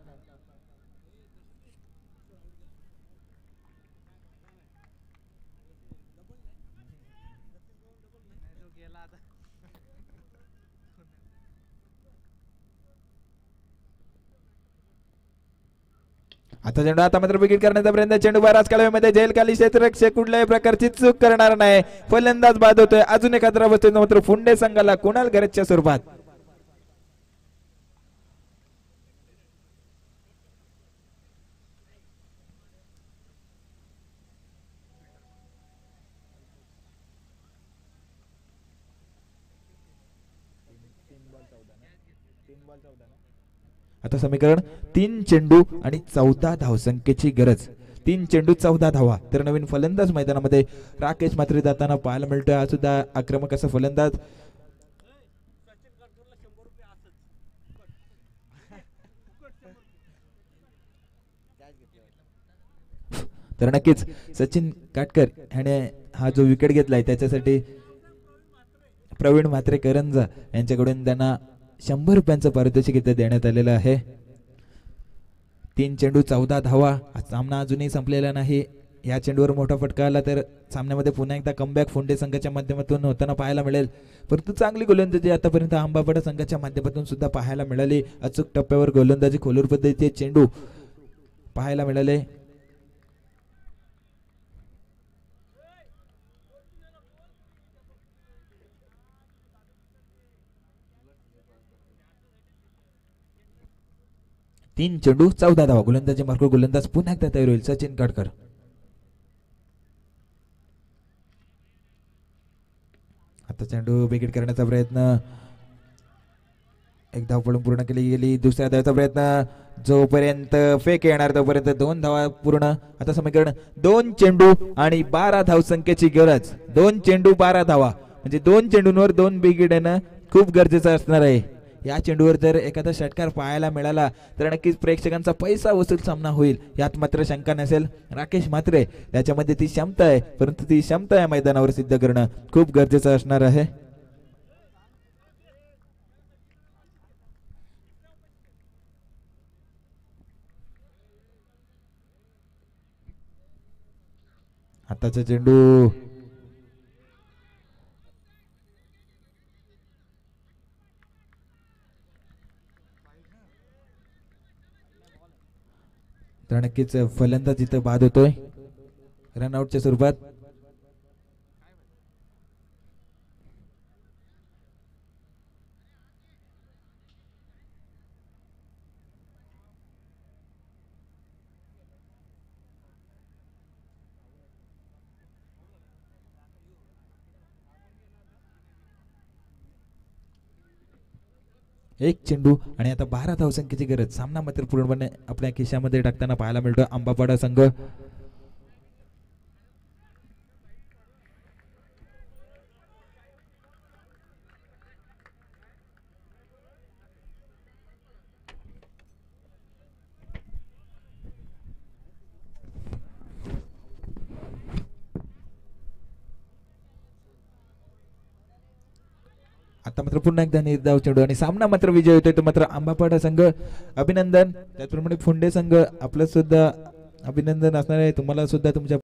आता चेंडू आता मात्र विकेट करण्याचा प्रयत्न. चेंडू बराच काळामध्ये झेल खाली. क्षेत्ररक्षक कुठल्याही प्रकारची चूक करणार नाही. फलंदाज बाद होतोय. अजून एखाद्या अवस्थेत मात्र फुंडे संघाला कुणाल घरतच्या स्वरूपात. आता समीकरण 3 चेंडू आणि 14 धावसंख्येची गरज. 3 चेंडू 14 धावा. तर नवीन फलंदाज मैदानामध्ये राकेश मात्रे जाताना पाहायला मिळतोय. हा सुद्धा आक्रमक असा फलंदाज. तर नक्कीच सचिन काटकर ह्याने हा जो विकेट घेतलाय त्याच्यासाठी प्रवीण म्हात्रे करंजा यांच्याकडून त्यांना 100 रुपयांचं पारितोषिक इथे देण्यात आलेलं आहे. 3 चेंडू 14 धावा. सामना अजूनही संपलेला नाही. या चेंडूवर मोठा फटका आला तर सामन्यामध्ये पुन्हा एकदा कमबॅक फुंडे संघाच्या माध्यमातून होताना पाहायला मिळेल. परंतु चांगली गोलंदाजी आतापर्यंत आंबापाडा संघाच्या माध्यमातून सुद्धा पाहायला मिळाली. अचूक टप्प्यावर गोलंदाजी, खोलूर पद्धतीचे चेंडू पाहायला मिळाले. तीन चेंडू 14 धावा. गोलंदाजी मार्गावर गोलंदाज पुन्हा एकदा तयार होईल. सचिन काटकर. आता चेंडू विकेट करण्याचा प्रयत्न. एक धाव पडून पूर्ण केली गेली. दुसऱ्या धावाचा प्रयत्न. जोपर्यंत फेक येणार तोपर्यंत 2 धावा पूर्ण. आता समीकरण 2 चेंडू आणि 12 धावसंख्येची गरज. 2 चेंडू 12 धावा म्हणजे 2 चेंडूंवर 2 विकेट येणं खूप गरजेचं असणार आहे. या चेंडूवर जर एखादा षटकार पाहायला मिळाला तर नक्कीच प्रेक्षकांचा पैसा वसूल सामना होईल, यात मात्र शंका नसेल. राकेश म्हात्रे त्याच्यामध्ये ती क्षमता आहे, परंतु ती क्षमता या मैदानावर सिद्ध करणं खूप गरजेचं असणार आहे. आताचा चेंडू तर नक्कीच फलंदाज इथं बाद होतोय रनआउटच्या स्वरूपात. एक चेंडू आणि आता 12 धावसंख्येची गरज. सामना मात्र पूर्णपणे आपल्या खिशामध्ये टाकताना पाहायला मिळतो आंबापाडा संघ. आता मात्र पुन्हा एकदा निर्धाव चेंडू आणि सामना मात्र विजय होतोय तो मात्र आंबापाडा संघ. अभिनंदन. त्याचप्रमाणे फुंडे संघ आपलं सुद्धा अभिनंदन असणार आहे. तुम्हाला सुद्धा तुमच्या